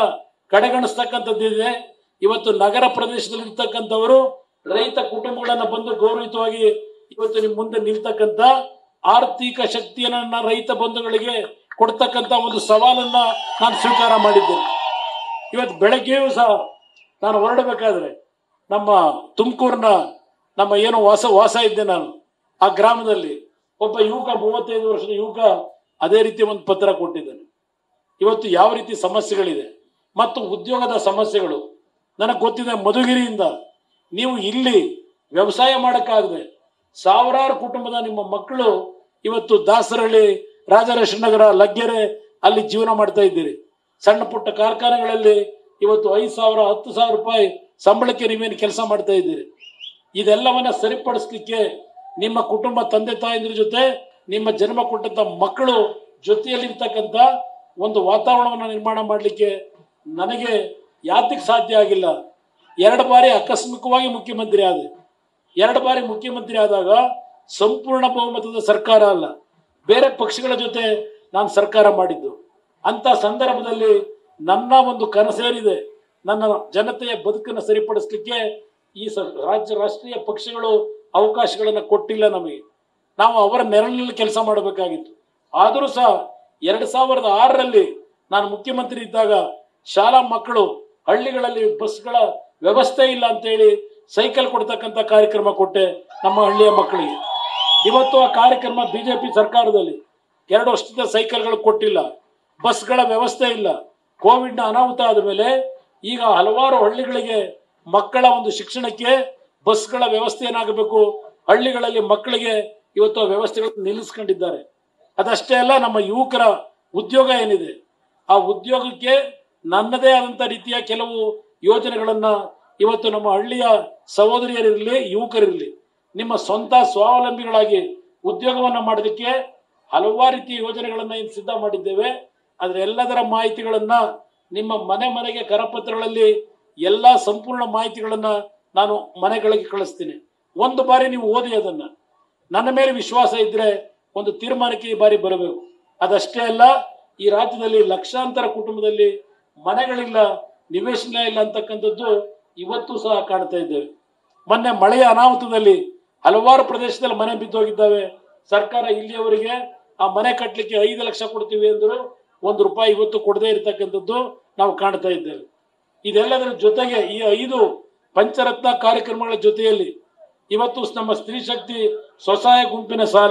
ಕಡೆಗಣಿಸ್ತಕ್ಕಂಥದ್ದಿದೆ. ಇವತ್ತು ನಗರ ಪ್ರದೇಶದಲ್ಲಿ ಇರ್ತಕ್ಕಂಥವರು ರೈತ ಕುಟುಂಬಗಳನ್ನ ಬಂದು ಗೌರವಿತವಾಗಿ ಇವತ್ತು ನಿಮ್ಮ ಮುಂದೆ ನಿಲ್ತಕ್ಕಂಥ ಆರ್ಥಿಕ ಶಕ್ತಿಯನ್ನ ರೈತ ಬಂಧುಗಳಿಗೆ ಕೊಡ್ತಕ್ಕಂಥ ಒಂದು ಸವಾಲನ್ನ ನಾನು ಸ್ವೀಕಾರ ಮಾಡಿದ್ದೇನೆ. ಇವತ್ತು ಬೆಳಗ್ಗೆಯೂ ಸಹ ನಾನು ಹೊರಡಬೇಕಾದ್ರೆ ನಮ್ಮ ತುಮಕೂರಿನ ನಮ್ಮ ಏನು ವಾಸ ವಾಸ ಇದ್ದೆ ನಾನು ಆ ಗ್ರಾಮದಲ್ಲಿ ಒಬ್ಬ ಯುವಕ, ಮೂವತ್ತೈದು ವರ್ಷದ ಯುವಕ ಅದೇ ರೀತಿ ಒಂದು ಪತ್ರ ಕೊಟ್ಟಿದ್ದಾನೆ. ಇವತ್ತು ಯಾವ ರೀತಿ ಸಮಸ್ಯೆಗಳಿದೆ ಮತ್ತು ಉದ್ಯೋಗದ ಸಮಸ್ಯೆಗಳು ನನಗೆ ಗೊತ್ತಿದೆ. ಮಧುಗಿರಿಯಿಂದ ನೀವು ಇಲ್ಲಿ ವ್ಯವಸಾಯ ಮಾಡೋಕ್ಕಾಗದೆ ಸಾವಿರಾರು ಕುಟುಂಬದ ನಿಮ್ಮ ಮಕ್ಕಳು ಇವತ್ತು ದಾಸರಹಳ್ಳಿ, ರಾಜರಾಜೇಶ್ವರ ನಗರ, ಲಗ್ಗೆರೆ ಅಲ್ಲಿ ಜೀವನ ಮಾಡ್ತಾ ಇದ್ದೀರಿ. ಸಣ್ಣ ಪುಟ್ಟ ಕಾರ್ಖಾನೆಗಳಲ್ಲಿ ಇವತ್ತು ಐದು ಸಾವಿರ ಹತ್ತು ಸಾವಿರ ರೂಪಾಯಿ ಸಂಬಳಕ್ಕೆ ನೀವೇನು ಕೆಲಸ ಮಾಡ್ತಾ ಇದ್ದೀರಿ. ಇದೆಲ್ಲವನ್ನ ಸರಿಪಡಿಸ್ಲಿಕ್ಕೆ ನಿಮ್ಮ ಕುಟುಂಬ, ತಂದೆ ತಾಯಿದ್ರ ಜೊತೆ ನಿಮ್ಮ ಜನ್ಮ ಕೊಟ್ಟಂತ ಮಕ್ಕಳು ಜೊತೆಯಲ್ಲಿರ್ತಕ್ಕಂಥ ಒಂದು ವಾತಾವರಣವನ್ನು ನಿರ್ಮಾಣ ಮಾಡಲಿಕ್ಕೆ ನನಗೆ ಯಾತಕ್ಕೆ ಸಾಧ್ಯ ಆಗಿಲ್ಲ. ಎರಡು ಬಾರಿ ಆಕಸ್ಮಿಕವಾಗಿ ಮುಖ್ಯಮಂತ್ರಿ ಆದೆ. ಎರಡು ಬಾರಿ ಮುಖ್ಯಮಂತ್ರಿ ಆದಾಗ ಸಂಪೂರ್ಣ ಬಹುಮತದ ಸರ್ಕಾರ ಅಲ್ಲ, ಬೇರೆ ಪಕ್ಷಗಳ ಜೊತೆ ನಾನು ಸರ್ಕಾರ ಮಾಡಿದ್ದು. ಅಂತ ಸಂದರ್ಭದಲ್ಲಿ ನನ್ನ ಒಂದು ಕನಸೇನಿದೆ, ನನ್ನ ಜನತೆಯ ಬದುಕನ್ನು ಸರಿಪಡಿಸ್ಲಿಕ್ಕೆ ಈ ರಾಜ್ಯ ರಾಷ್ಟ್ರೀಯ ಪಕ್ಷಗಳು ಅವಕಾಶಗಳನ್ನು ಕೊಟ್ಟಿಲ್ಲ ನಮಗೆ. ನಾವು ಅವರ ನೆರಳಿನಲ್ಲಿ ಕೆಲಸ ಮಾಡಬೇಕಾಗಿತ್ತು. ಆದರೂ ಸಹ ಎರಡು ಸಾವಿರದ ಆರರಲ್ಲಿ ನಾನು ಮುಖ್ಯಮಂತ್ರಿ ಇದ್ದಾಗ ಶಾಲಾ ಮಕ್ಕಳು ಹಳ್ಳಿಗಳಲ್ಲಿ ಬಸ್ಗಳ ವ್ಯವಸ್ಥೆ ಇಲ್ಲ ಅಂತೇಳಿ ಸೈಕಲ್ ಕೊಡ್ತಕ್ಕಂಥ ಕಾರ್ಯಕ್ರಮ ಕೊಟ್ಟೆ ನಮ್ಮ ಹಳ್ಳಿಯ ಮಕ್ಕಳಿಗೆ. ಇವತ್ತು ಆ ಕಾರ್ಯಕ್ರಮ ಬಿಜೆಪಿ ಸರ್ಕಾರದಲ್ಲಿ ಎರಡು ವರ್ಷದ ಸೈಕಲ್ಗಳು ಕೊಟ್ಟಿಲ್ಲ, ಬಸ್ಗಳ ವ್ಯವಸ್ಥೆ ಇಲ್ಲ. ಕೋವಿಡ್ನ ಅನಾಹುತ ಆದ ಮೇಲೆ ಈಗ ಹಲವಾರು ಹಳ್ಳಿಗಳಿಗೆ ಮಕ್ಕಳ ಒಂದು ಶಿಕ್ಷಣಕ್ಕೆ ಬಸ್ಗಳ ವ್ಯವಸ್ಥೆ ಏನಾಗಬೇಕು, ಹಳ್ಳಿಗಳಲ್ಲಿ ಮಕ್ಕಳಿಗೆ ಇವತ್ತು ಆ ವ್ಯವಸ್ಥೆಗಳನ್ನು ನಿಲ್ಲಿಸ್ಕೊಂಡಿದ್ದಾರೆ. ಅದಷ್ಟೇ ಅಲ್ಲ, ನಮ್ಮ ಯುವಕರ ಉದ್ಯೋಗ ಏನಿದೆ ಆ ಉದ್ಯೋಗಕ್ಕೆ ನನ್ನದೇ ಆದಂಥ ರೀತಿಯ ಕೆಲವು ಯೋಜನೆಗಳನ್ನ ಇವತ್ತು ನಮ್ಮ ಹಳ್ಳಿಯ ಸಹೋದರಿಯರಿರಲಿ, ಯುವಕರಿರಲಿ, ನಿಮ್ಮ ಸ್ವಂತ ಸ್ವಾವಲಂಬಿಗಳಾಗಿ ಉದ್ಯೋಗವನ್ನು ಮಾಡೋದಕ್ಕೆ ಹಲವಾರು ರೀತಿಯ ಯೋಜನೆಗಳನ್ನ ಇನ್ನು ಸಿದ್ಧ ಮಾಡಿದ್ದೇವೆ. ಅದರ ಎಲ್ಲದರ ಮಾಹಿತಿಗಳನ್ನ ನಿಮ್ಮ ಮನೆ ಮನೆಗೆ ಕರಪತ್ರಗಳಲ್ಲಿ ಎಲ್ಲ ಸಂಪೂರ್ಣ ಮಾಹಿತಿಗಳನ್ನ ನಾನು ಮನೆಗಳಿಗೆ ಕಳಿಸ್ತೀನಿ. ಒಂದು ಬಾರಿ ನೀವು ಓದಿ ಅದನ್ನ. ನನ್ನ ಮೇಲೆ ವಿಶ್ವಾಸ ಇದ್ರೆ ಒಂದು ತೀರ್ಮಾನಕ್ಕೆ ಈ ಬಾರಿ ಬರಬೇಕು. ಅದಷ್ಟೇ ಅಲ್ಲ, ಈ ರಾಜ್ಯದಲ್ಲಿ ಲಕ್ಷಾಂತರ ಕುಟುಂಬದಲ್ಲಿ ಮನೆಗಳಿಲ್ಲ, ನಿವೇಶನ ಇಲ್ಲ ಅಂತಕ್ಕಂಥದ್ದು ಇವತ್ತು ಸಹ ಕಾಣ್ತಾ ಇದ್ದೇವೆ. ಮೊನ್ನೆ ಮಳೆಯ ಅನಾಹುತದಲ್ಲಿ ಹಲವಾರು ಪ್ರದೇಶದಲ್ಲಿ ಮನೆ ಬಿದ್ದೋಗಿದ್ದಾವೆ. ಸರ್ಕಾರ ಇಲ್ಲಿಯವರೆಗೆ ಆ ಮನೆ ಕಟ್ಟಲಿಕ್ಕೆ ಐದು ಲಕ್ಷ ಕೊಡ್ತೀವಿ ಅಂದ್ರು ಒಂದು ರೂಪಾಯಿ ಇವತ್ತು ಕೊಡದೇ ಇರತಕ್ಕಂಥದ್ದು ನಾವು ಕಾಣ್ತಾ ಇದ್ದೇವೆ. ಇದೆಲ್ಲದರ ಜೊತೆಗೆ ಈ ಐದು ಪಂಚರತ್ನ ಕಾರ್ಯಕ್ರಮಗಳ ಜೊತೆಯಲ್ಲಿ ಇವತ್ತು ನಮ್ಮ ಸ್ತ್ರೀ ಶಕ್ತಿ ಸ್ವಸಹಾಯ ಗುಂಪಿನ ಸಾಲ,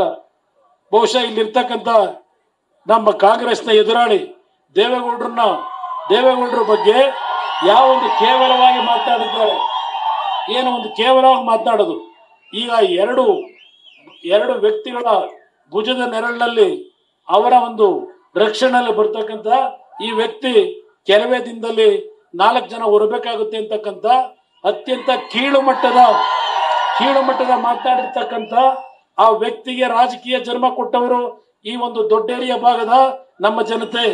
ಬಹುಶಃ ಇಲ್ಲಿರ್ತಕ್ಕಂಥ ನಮ್ಮ ಕಾಂಗ್ರೆಸ್ನ ಎದುರಾಳಿ ದೇವೇಗೌಡರನ್ನ ದೇವೇಗೌಡರ ಬಗ್ಗೆ ಯಾವ ಒಂದು ಕೇವಲವಾಗಿ ಮಾತನಾಡಿದ್ದಾರೆ, ಏನು ಒಂದು ಕೇವಲವಾಗಿ ಮಾತನಾಡೋದು. ಈಗ ಎರಡು ಎರಡು ವ್ಯಕ್ತಿಗಳ ಭುಜದ ನೆರಳಿನಲ್ಲಿ ಅವರ ಒಂದು ರಕ್ಷಣೆಯಲ್ಲಿ ಬರ್ತಕ್ಕಂಥ ಈ ವ್ಯಕ್ತಿ ಕೆಲವೇ ದಿನದಲ್ಲಿ ನಾಲ್ಕು ಜನ ಹೊರಬೇಕಾಗುತ್ತೆ ಅಂತಕ್ಕಂಥ ಅತ್ಯಂತ ಕೀಳು ಮಟ್ಟದ ಕೀಳು ಮಟ್ಟದ ಮಾತನಾಡಿರ್ತಕ್ಕಂಥ ಆ ವ್ಯಕ್ತಿಗೆ ರಾಜಕೀಯ ಜನ್ಮ ಕೊಟ್ಟವರು ಈ ಒಂದು ದೊಡ್ಡೇರಿಯ ಭಾಗದ ನಮ್ಮ ಜನತೆ.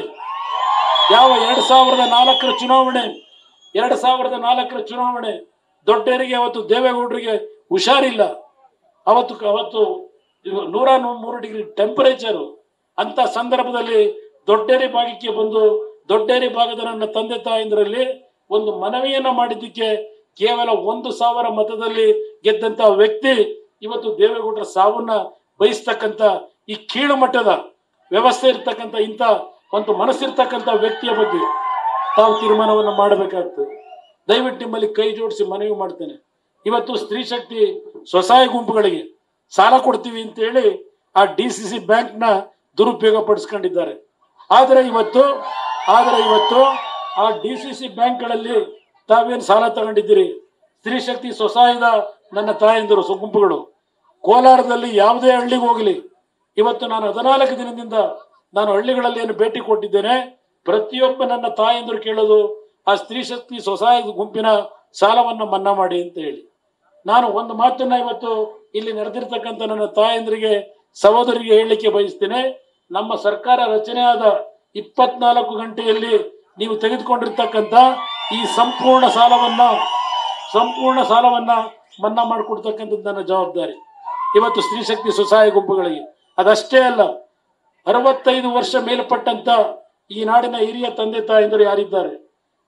ಯಾವ ಎರಡ್ ಸಾವಿರದ ನಾಲ್ಕರ ಚುನಾವಣೆ ಎರಡ್ ಸಾವಿರದ ನಾಲ್ಕರ ಚುನಾವಣೆ ದೊಡ್ಡೇರಿಗೆ ಅವತ್ತು ದೇವೇಗೌಡರಿಗೆ ಹುಷಾರಿಲ್ಲ. ಅವತ್ತು ಅವತ್ತು ನೂರ ಮೂರು ಡಿಗ್ರಿ ಟೆಂಪರೇಚರ್. ಅಂತ ಸಂದರ್ಭದಲ್ಲಿ ದೊಡ್ಡೇರಿ ಭಾಗಕ್ಕೆ ಬಂದು ದೊಡ್ಡೇರಿ ಭಾಗದ ನನ್ನ ತಂದೆ ತಾಯಂದ್ರಲ್ಲಿ ಒಂದು ಮನವಿಯನ್ನ ಮಾಡಿದ್ದಕ್ಕೆ ಕೇವಲ ಒಂದು ಸಾವಿರ ಮತದಲ್ಲಿ ಗೆದ್ದಂತ ವ್ಯಕ್ತಿ ಇವತ್ತು ದೇವೇಗೌಡರ ಸಾವನ್ನ ಬಯಸ್ತಕ್ಕಂಥ ಈ ಕೀಳು ಮಟ್ಟದ ವ್ಯವಸ್ಥೆ ಇರ್ತಕ್ಕಂಥ ಇಂಥ ಒಂದು ಮನಸ್ಸಿರ್ತಕ್ಕಂಥ ವ್ಯಕ್ತಿಯ ಬಗ್ಗೆ ತಾವು ತೀರ್ಮಾನವನ್ನು ಮಾಡಬೇಕಾಗ್ತದೆ. ದಯವಿಟ್ಟು ನಿಮ್ಮಲ್ಲಿ ಕೈ ಜೋಡಿಸಿ ಮನವಿ ಮಾಡ್ತೇನೆ. ಇವತ್ತು ಸ್ತ್ರೀ ಶಕ್ತಿ ಸ್ವಸಹಾಯ ಗುಂಪುಗಳಿಗೆ ಸಾಲ ಕೊಡ್ತೀವಿ ಅಂತ ಹೇಳಿ ಆ ಡಿ ಸಿ ಸಿ ಬ್ಯಾಂಕ್ ನ ದುರುಪಯೋಗ ಪಡಿಸ್ಕೊಂಡಿದ್ದಾರೆ. ಆದರೆ ಇವತ್ತು ಆದರೆ ಇವತ್ತು ಆ ಡಿ ಸಿ ಸಿ ಬ್ಯಾಂಕ್ಗಳಲ್ಲಿ ತಾವೇನು ಸಾಲ ತಗೊಂಡಿದ್ದೀರಿ, ಸ್ತ್ರೀ ಶಕ್ತಿ ಸ್ವಸಹಾಯದ ನನ್ನ ತಾಯಂದಿರು ಗುಂಪುಗಳು ಕೋಲಾರದಲ್ಲಿ ಯಾವುದೇ ಹಳ್ಳಿಗೆ ಹೋಗಲಿ, ಇವತ್ತು ನಾನು ಹದಿನಾಲ್ಕು ದಿನದಿಂದ ನಾನು ಹಳ್ಳಿಗಳಲ್ಲಿ ಏನು ಭೇಟಿ ಕೊಟ್ಟಿದ್ದೇನೆ, ಪ್ರತಿಯೊಬ್ಬ ನನ್ನ ತಾಯಂದಿರು ಕೇಳೋದು ಆ ಸ್ತ್ರೀ ಶಕ್ತಿ ಸ್ವಸಹಾಯ ಗುಂಪಿನ ಸಾಲವನ್ನು ಮನ್ನಾ ಮಾಡಿ ಅಂತ ಹೇಳಿ. ನಾನು ಒಂದು ಮಾತನ್ನ ಇವತ್ತು ಇಲ್ಲಿ ನಡೆದಿರ್ತಕ್ಕಂಥ ನನ್ನ ತಾಯಂದ್ರಿಗೆ ಸಹೋದರಿಗೆ ಹೇಳಲಿಕ್ಕೆ ಬಯಸ್ತೇನೆ. ನಮ್ಮ ಸರ್ಕಾರ ರಚನೆ ಆದ ಇಪ್ಪತ್ನಾಲ್ಕು ಗಂಟೆಯಲ್ಲಿ ನೀವು ತೆಗೆದುಕೊಂಡಿರ್ತಕ್ಕಂಥ ಈ ಸಂಪೂರ್ಣ ಸಾಲವನ್ನ ಸಂಪೂರ್ಣ ಸಾಲವನ್ನ ಮನ್ನಾ ಮಾಡಿಕೊಡ್ತಕ್ಕಂಥದ್ದು ನನ್ನ ಜವಾಬ್ದಾರಿ ಇವತ್ತು ಸ್ತ್ರೀ ಶಕ್ತಿ ಸ್ವಸಹಾಯ ಗುಂಪುಗಳಿಗೆ. ಅದಷ್ಟೇ ಅಲ್ಲ, ಅರವತ್ತೈದು ವರ್ಷ ಮೇಲ್ಪಟ್ಟಂತ ಈ ನಾಡಿನ ಹಿರಿಯ ತಂದೆ ತಾಯಂದಿರು ಯಾರಿದ್ದಾರೆ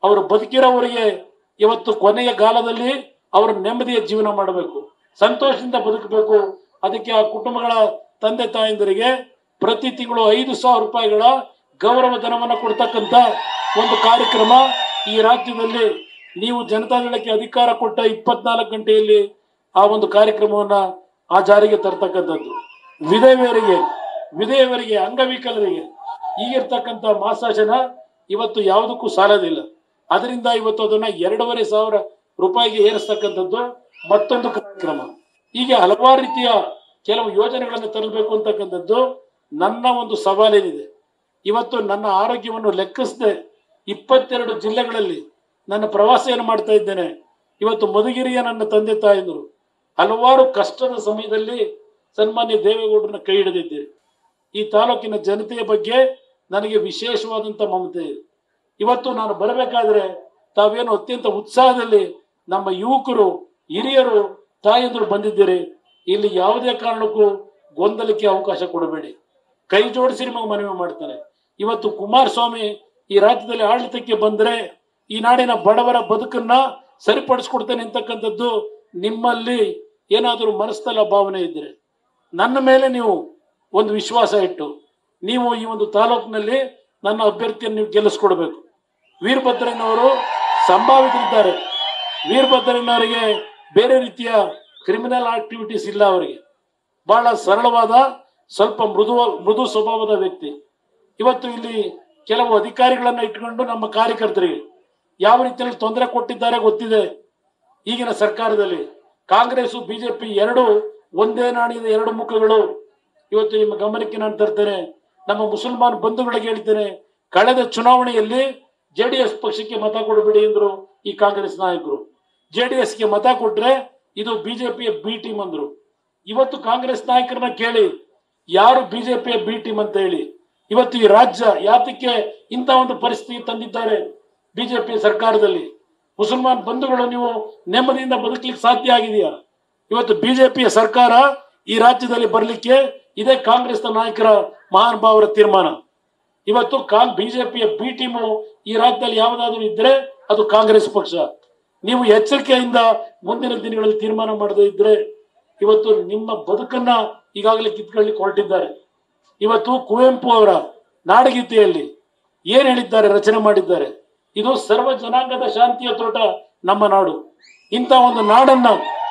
ಅವರು ಬದುಕಿರೋವರಿಗೆ ಇವತ್ತು ಕೊನೆಯ ಕಾಲದಲ್ಲಿ ಅವರು ನೆಮ್ಮದಿಯ ಜೀವನ ಮಾಡಬೇಕು, ಸಂತೋಷದಿಂದ ಬದುಕಬೇಕು. ಅದಕ್ಕೆ ಆ ಕುಟುಂಬಗಳ ತಂದೆ ತಾಯಂದಿರಿಗೆ ಪ್ರತಿ ತಿಂಗಳು ಐದು ಸಾವಿರ ರೂಪಾಯಿಗಳ ಗೌರವ ಧನವನ್ನು ಕೊಡ್ತಕ್ಕಂಥ ಒಂದು ಕಾರ್ಯಕ್ರಮ ಈ ರಾಜ್ಯದಲ್ಲಿ ನೀವು ಜನತಾದಳಕ್ಕೆ ಅಧಿಕಾರ ಕೊಟ್ಟ ಇಪ್ಪತ್ನಾಲ್ಕು ಗಂಟೆಯಲ್ಲಿ ಆ ಒಂದು ಕಾರ್ಯಕ್ರಮವನ್ನ ಆ ಜಾರಿಗೆ ತರ್ತಕ್ಕಂಥದ್ದು. ವಿಧವೆಯರಿಗೆ ವಿಧವೆಯರಿಗೆ ಅಂಗವಿಕಲರಿಗೆ ಈಗಿರ್ತಕ್ಕಂಥ ಮಾಸಾಶನ ಇವತ್ತು ಯಾವುದಕ್ಕೂ ಸಾಲದಿಲ್ಲ. ಅದರಿಂದ ಇವತ್ತು ಅದನ್ನ ಎರಡೂವರೆ ಸಾವಿರ ರೂಪಾಯಿಗೆ ಏರಿಸ್ತಕ್ಕಂಥದ್ದು ಮತ್ತೊಂದು ಕಾರ್ಯಕ್ರಮ. ಹೀಗೆ ಹಲವಾರು ರೀತಿಯ ಕೆಲವು ಯೋಜನೆಗಳನ್ನು ತರಬೇಕು ಅಂತಕ್ಕಂಥದ್ದು ನನ್ನ ಒಂದು ಸವಾಲೇನಿದೆ. ಇವತ್ತು ನನ್ನ ಆರೋಗ್ಯವನ್ನು ಲೆಕ್ಕಿಸದೆ ಇಪ್ಪತ್ತೆರಡು ಜಿಲ್ಲೆಗಳಲ್ಲಿ ನನ್ನ ಪ್ರವಾಸವನ್ನು ಮಾಡ್ತಾ ಇದ್ದೇನೆ. ಇವತ್ತು ಮಧುಗಿರಿಯ ನನ್ನ ತಂದೆ ತಾಯಂದರು ಹಲವಾರು ಕಷ್ಟದ ಸಮಯದಲ್ಲಿ ಸನ್ಮಾನ್ಯ ದೇವೇಗೌಡರನ್ನ ಕೈ ಹಿಡಿದಿದ್ದೇನೆ. ಈ ತಾಲೂಕಿನ ಜನತೆಯ ಬಗ್ಗೆ ನನಗೆ ವಿಶೇಷವಾದಂಥ ಮಮತೆ ಇದೆ. ಇವತ್ತು ನಾನು ಬರಬೇಕಾದ್ರೆ ತಾವೇನು ಅತ್ಯಂತ ಉತ್ಸಾಹದಲ್ಲಿ ನಮ್ಮ ಯುವಕರು ಹಿರಿಯರು ತಾಯಂದರು ಬಂದಿದ್ದೀರಿ. ಇಲ್ಲಿ ಯಾವುದೇ ಕಾರಣಕ್ಕೂ ಗೊಂದಲಕ್ಕೆ ಅವಕಾಶ ಕೊಡಬೇಡಿ, ಕೈ ಜೋಡಿಸಿ ನಿಮಗೆ ಮನವಿ ಮಾಡ್ತಾನೆ. ಇವತ್ತು ಕುಮಾರಸ್ವಾಮಿ ಈ ರಾಜ್ಯದಲ್ಲಿ ಆಡಳಿತಕ್ಕೆ ಬಂದರೆ ಈ ನಾಡಿನ ಬಡವರ ಬದುಕನ್ನ ಸರಿಪಡಿಸ್ಕೊಡ್ತೇನೆ ಅಂತಕ್ಕಂಥದ್ದು ನಿಮ್ಮಲ್ಲಿ ಏನಾದರೂ ಮನಸ್ಥಲ ಭಾವನೆ ಇದ್ರೆ ನನ್ನ ಮೇಲೆ ನೀವು ಒಂದು ವಿಶ್ವಾಸ ಇಟ್ಟು ನೀವು ಈ ಒಂದು ತಾಲೂಕಿನಲ್ಲಿ ನನ್ನ ಅಭ್ಯರ್ಥಿಯನ್ನು ನೀವು ಗೆಲ್ಲಿಸ್ಕೊಡ್ಬೇಕು. ವೀರಭದ್ರಯ್ಯನವರು ಸಂಭಾವಿತರಿದ್ದಾರೆ. ವೀರಭದ್ರಯ್ಯನವರಿಗೆ ಬೇರೆ ರೀತಿಯ ಕ್ರಿಮಿನಲ್ ಆಕ್ಟಿವಿಟೀಸ್ ಇಲ್ಲ. ಅವರಿಗೆ ಬಹಳ ಸರಳವಾದ ಸ್ವಲ್ಪ ಮೃದು ಮೃದು ಸ್ವಭಾವದ ವ್ಯಕ್ತಿ. ಇವತ್ತು ಇಲ್ಲಿ ಕೆಲವು ಅಧಿಕಾರಿಗಳನ್ನ ಇಟ್ಕೊಂಡು ನಮ್ಮ ಕಾರ್ಯಕರ್ತರಿಗೆ ಯಾವ ರೀತಿಯಲ್ಲಿ ತೊಂದರೆ ಕೊಟ್ಟಿದ್ದಾರೆ ಗೊತ್ತಿದೆ. ಈಗಿನ ಸರ್ಕಾರದಲ್ಲಿ ಕಾಂಗ್ರೆಸ್ ಬಿಜೆಪಿ ಎರಡು ಒಂದೇ ನಾಣ್ಯದ ಎರಡು ಮುಖಗಳು. ಇವತ್ತು ನಿಮ್ಮ ಗಮನಕ್ಕೆ ನಾನು ತರ್ತೇನೆ, ನಮ್ಮ ಮುಸಲ್ಮಾನ್ ಬಂಧುಗಳಿಗೆ ಹೇಳ್ತೇನೆ, ಕಳೆದ ಚುನಾವಣೆಯಲ್ಲಿ ಜೆ ಡಿ ಎಸ್ ಪಕ್ಷಕ್ಕೆ ಮತ ಕೊಡಬೇಡಿ ಎಂದ್ರು ಈ ಕಾಂಗ್ರೆಸ್ ನಾಯಕರು. ಜೆ ಡಿ ಎಸ್ಗೆ ಮತ ಕೊಟ್ರೆ ಇದು ಬಿಜೆಪಿಯ ಬಿ ಟೀಮ್ ಅಂದ್ರು. ಇವತ್ತು ಕಾಂಗ್ರೆಸ್ ನಾಯಕರನ್ನ ಕೇಳಿ ಯಾರು ಬಿಜೆಪಿಯ ಬಿ ಟೀಮ್ ಅಂತ ಹೇಳಿ. ಇವತ್ತು ಈ ರಾಜ್ಯ ಯಾತಕ್ಕೆ ಇಂಥ ಒಂದು ಪರಿಸ್ಥಿತಿ ತಂದಿದ್ದಾರೆ ಬಿಜೆಪಿ ಸರ್ಕಾರದಲ್ಲಿ? ಮುಸಲ್ಮಾನ್ ಬಂಧುಗಳು ನೀವು ನೆಮ್ಮದಿಯಿಂದ ಬದುಕಲಿಕ್ಕೆ ಸಾಧ್ಯ ಆಗಿದೆಯಾ? ಇವತ್ತು ಬಿಜೆಪಿಯ ಸರ್ಕಾರ ಈ ರಾಜ್ಯದಲ್ಲಿ ಬರಲಿಕ್ಕೆ ಇದೇ ಕಾಂಗ್ರೆಸ್ನ ನಾಯಕರ ಮಹಾನುಭಾವರ ತೀರ್ಮಾನ. ಇವತ್ತು ಕಾಂಗ್ ಬಿಜೆಪಿಯ ಬಿ ಟೀಮು ಈ ರಾಜ್ಯದಲ್ಲಿ ಯಾವುದಾದ್ರೂ ಇದ್ರೆ ಅದು ಕಾಂಗ್ರೆಸ್ ಪಕ್ಷ. ನೀವು ಎಚ್ಚರಿಕೆಯಿಂದ ಮುಂದಿನ ದಿನಗಳಲ್ಲಿ ತೀರ್ಮಾನ ಮಾಡದೇ ಇದ್ರೆ ಇವತ್ತು ನಿಮ್ಮ ಬದುಕನ್ನ ಈಗಾಗಲೇ ಕಿತ್ಕೊಳ್ಳಿಕ್ಕೆ ಹೊರಟಿದ್ದಾರೆ. ಇವತ್ತು ಕುವೆಂಪು ಅವರ ನಾಡಗೀತೆಯಲ್ಲಿ ಏನ್ ಹೇಳಿದ್ದಾರೆ, ರಚನೆ ಮಾಡಿದ್ದಾರೆ, ಇದು ಸರ್ವ ಜನಾಂಗದ ಶಾಂತಿಯ ತೋಟ ನಮ್ಮ ನಾಡು. ಇಂಥ ಒಂದು ನಾಡನ್ನ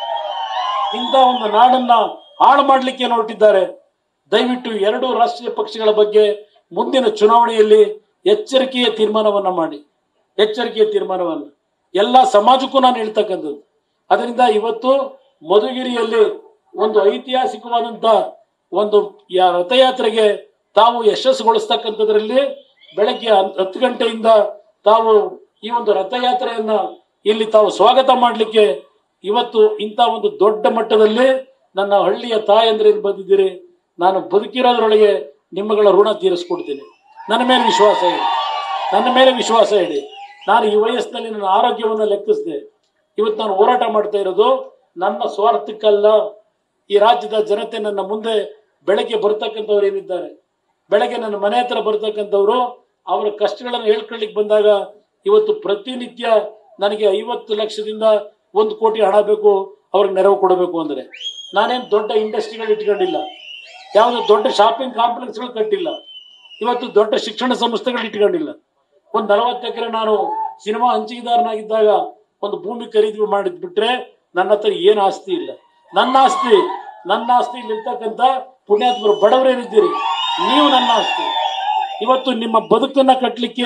ಇಂಥ ಒಂದು ನಾಡನ್ನ ಹಾಳು ಮಾಡಲಿಕ್ಕೆ ಹೊರಟಿದ್ದಾರೆ. ದಯವಿಟ್ಟು ಎರಡು ರಾಷ್ಟ್ರೀಯ ಪಕ್ಷಗಳ ಬಗ್ಗೆ ಮುಂದಿನ ಚುನಾವಣೆಯಲ್ಲಿ ಎಚ್ಚರಿಕೆಯ ತೀರ್ಮಾನವನ್ನ ಮಾಡಿ, ಎಚ್ಚರಿಕೆಯ ತೀರ್ಮಾನವನ್ನ ಎಲ್ಲ ಸಮಾಜಕ್ಕೂ ನಾನು ಹೇಳ್ತಕ್ಕಂಥದ್ದು. ಅದರಿಂದ ಇವತ್ತು ಮಧುಗಿರಿಯಲ್ಲಿ ಒಂದು ಐತಿಹಾಸಿಕವಾದಂತ ಒಂದು ರಥಯಾತ್ರೆಗೆ ತಾವು ಯಶಸ್ಸುಗೊಳಿಸ್ತಕ್ಕಂಥದ್ರಲ್ಲಿ ಬೆಳಗ್ಗೆ ಹತ್ತು ಗಂಟೆಯಿಂದ ತಾವು ಈ ಒಂದು ರಥಯಾತ್ರೆಯನ್ನ ಇಲ್ಲಿ ತಾವು ಸ್ವಾಗತ ಮಾಡಲಿಕ್ಕೆ ಇವತ್ತು ಇಂಥ ಒಂದು ದೊಡ್ಡ ಮಟ್ಟದಲ್ಲಿ ನನ್ನ ಹಳ್ಳಿಯ ತಾಯಂದ್ರೇನು ಬಂದಿದ್ದೀರಿ. ನಾನು ಬದುಕಿರೋದ್ರೊಳಗೆ ನಿಮ್ಮಗಳ ಋಣ ತೀರಿಸ್ಕೊಡ್ತೀನಿ. ನನ್ನ ಮೇಲೆ ವಿಶ್ವಾಸ ಇಡಿ, ನನ್ನ ಮೇಲೆ ವಿಶ್ವಾಸ ಇಡಿ. ನಾನು ಈ ವಯಸ್ಸಿನಲ್ಲಿ ನನ್ನ ಆರೋಗ್ಯವನ್ನು ಲೆಕ್ಕಿಸಿದೆ. ಇವತ್ತು ನಾನು ಹೋರಾಟ ಮಾಡ್ತಾ ಇರೋದು ನನ್ನ ಸ್ವಾರ್ಥಕ್ಕಲ್ಲ. ಈ ರಾಜ್ಯದ ಜನತೆ ನನ್ನ ಮುಂದೆ ಬೆಳಗ್ಗೆ ಬರ್ತಕ್ಕಂಥವ್ರು ಏನಿದ್ದಾರೆ, ಬೆಳಗ್ಗೆ ನನ್ನ ಮನೆ ಹತ್ರ ಬರ್ತಕ್ಕಂಥವ್ರು ಅವರ ಕಷ್ಟಗಳನ್ನು ಹೇಳ್ಕೊಳ್ಳಿಕ್ಕೆ ಬಂದಾಗ ಇವತ್ತು ಪ್ರತಿನಿತ್ಯ ನನಗೆ ಐವತ್ತು ಲಕ್ಷದಿಂದ ಒಂದು ಕೋಟಿ ಹಣ ಬೇಕು, ಅವ್ರಿಗೆ ನೆರವು ಕೊಡಬೇಕು ಅಂದ್ರೆ ನಾನೇನು ದೊಡ್ಡ ಇಂಡಸ್ಟ್ರಿಗಳು ಇಟ್ಕೊಂಡಿಲ್ಲ, ಯಾವುದೋ ದೊಡ್ಡ ಶಾಪಿಂಗ್ ಕಾಂಪ್ಲೆಕ್ಸ್ಗಳು ಕಟ್ಟಿಲ್ಲ, ಇವತ್ತು ದೊಡ್ಡ ಶಿಕ್ಷಣ ಸಂಸ್ಥೆಗಳು ಇಟ್ಕೊಂಡಿಲ್ಲ. ಒಂದು ನಲವತ್ತು ಎಕರೆ ನಾನು ಸಿನಿಮಾ ಹಂಚಿಕೆದಾರನಾಗಿದ್ದಾಗ ಒಂದು ಭೂಮಿ ಖರೀದಿ ಮಾಡಿದ್ ಬಿಟ್ರೆ ನನ್ನ ಹತ್ರ ಏನು ಆಸ್ತಿ ಇಲ್ಲ. ನನ್ನ ಆಸ್ತಿ ನನ್ನ ಆಸ್ತಿ ಇಲ್ಲಿರ್ತಕ್ಕಂಥ ಪುಣ್ಯಾತ್ಮರು ಬಡವರೇನಿದ್ದೀರಿ ನೀವು ನನ್ನ ಆಸ್ತಿ. ಇವತ್ತು ನಿಮ್ಮ ಬದುಕನ್ನ ಕಟ್ಟಲಿಕ್ಕೆ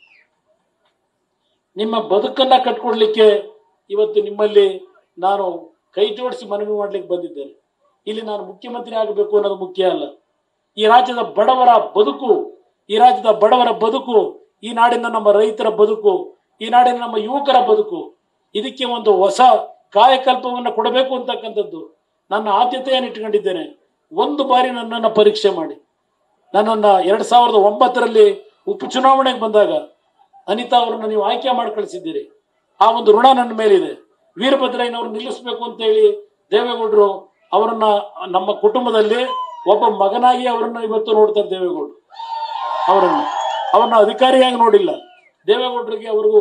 ನಿಮ್ಮ ಬದುಕನ್ನ ಕಟ್ಕೊಡ್ಲಿಕ್ಕೆ ಇವತ್ತು ನಿಮ್ಮಲ್ಲಿ ನಾನು ಕೈ ಜೋಡಿಸಿ ಮನವಿ ಮಾಡ್ಲಿಕ್ಕೆ ಬಂದಿದ್ದೇನೆ. ಇಲ್ಲಿ ನಾನು ಮುಖ್ಯಮಂತ್ರಿ ಆಗಬೇಕು ಅನ್ನೋದು ಮುಖ್ಯ ಅಲ್ಲ. ಈ ರಾಜ್ಯದ ಬಡವರ ಬದುಕು ಈ ರಾಜ್ಯದ ಬಡವರ ಬದುಕು ಈ ನಾಡಿನ ನಮ್ಮ ರೈತರ ಬದುಕು, ಈ ನಾಡಿನ ನಮ್ಮ ಯುವಕರ ಬದುಕು, ಇದಕ್ಕೆ ಒಂದು ಹೊಸ ಕಾಯಕಲ್ಪವನ್ನು ಕೊಡಬೇಕು ಅಂತಕ್ಕಂಥದ್ದು ನನ್ನ ಆದ್ಯತೆಯನ್ನು ಇಟ್ಕೊಂಡಿದ್ದೇನೆ. ಒಂದು ಬಾರಿ ನನ್ನನ್ನು ಪರೀಕ್ಷೆ ಮಾಡಿ. ನನ್ನನ್ನು ಎರಡ್ ಸಾವಿರದ ಒಂಬತ್ತರಲ್ಲಿ ಉಪಚುನಾವಣೆಗೆ ಬಂದಾಗ ಅನಿತಾ ಅವರನ್ನ ನೀವು ಆಯ್ಕೆ ಮಾಡಿ ಕಳಿಸಿದ್ದೀರಿ. ಆ ಒಂದು ಋಣ ನನ್ನ ಮೇಲಿದೆ. ವೀರಭದ್ರಯ್ಯನವ್ರು ನಿಲ್ಲಿಸಬೇಕು ಅಂತ ಹೇಳಿ ದೇವೇಗೌಡರು ಅವರನ್ನ ನಮ್ಮ ಕುಟುಂಬದಲ್ಲಿ ಒಬ್ಬ ಮಗನಾಗಿ ಅವರನ್ನ ಇವತ್ತು ನೋಡ್ತಾರೆ. ದೇವೇಗೌಡರು ಅವರನ್ನ ಅವ್ರನ್ನ ಅಧಿಕಾರಿಯಾಗಿ ನೋಡಿಲ್ಲ. ದೇವೇಗೌಡರಿಗೆ ಅವ್ರಿಗೂ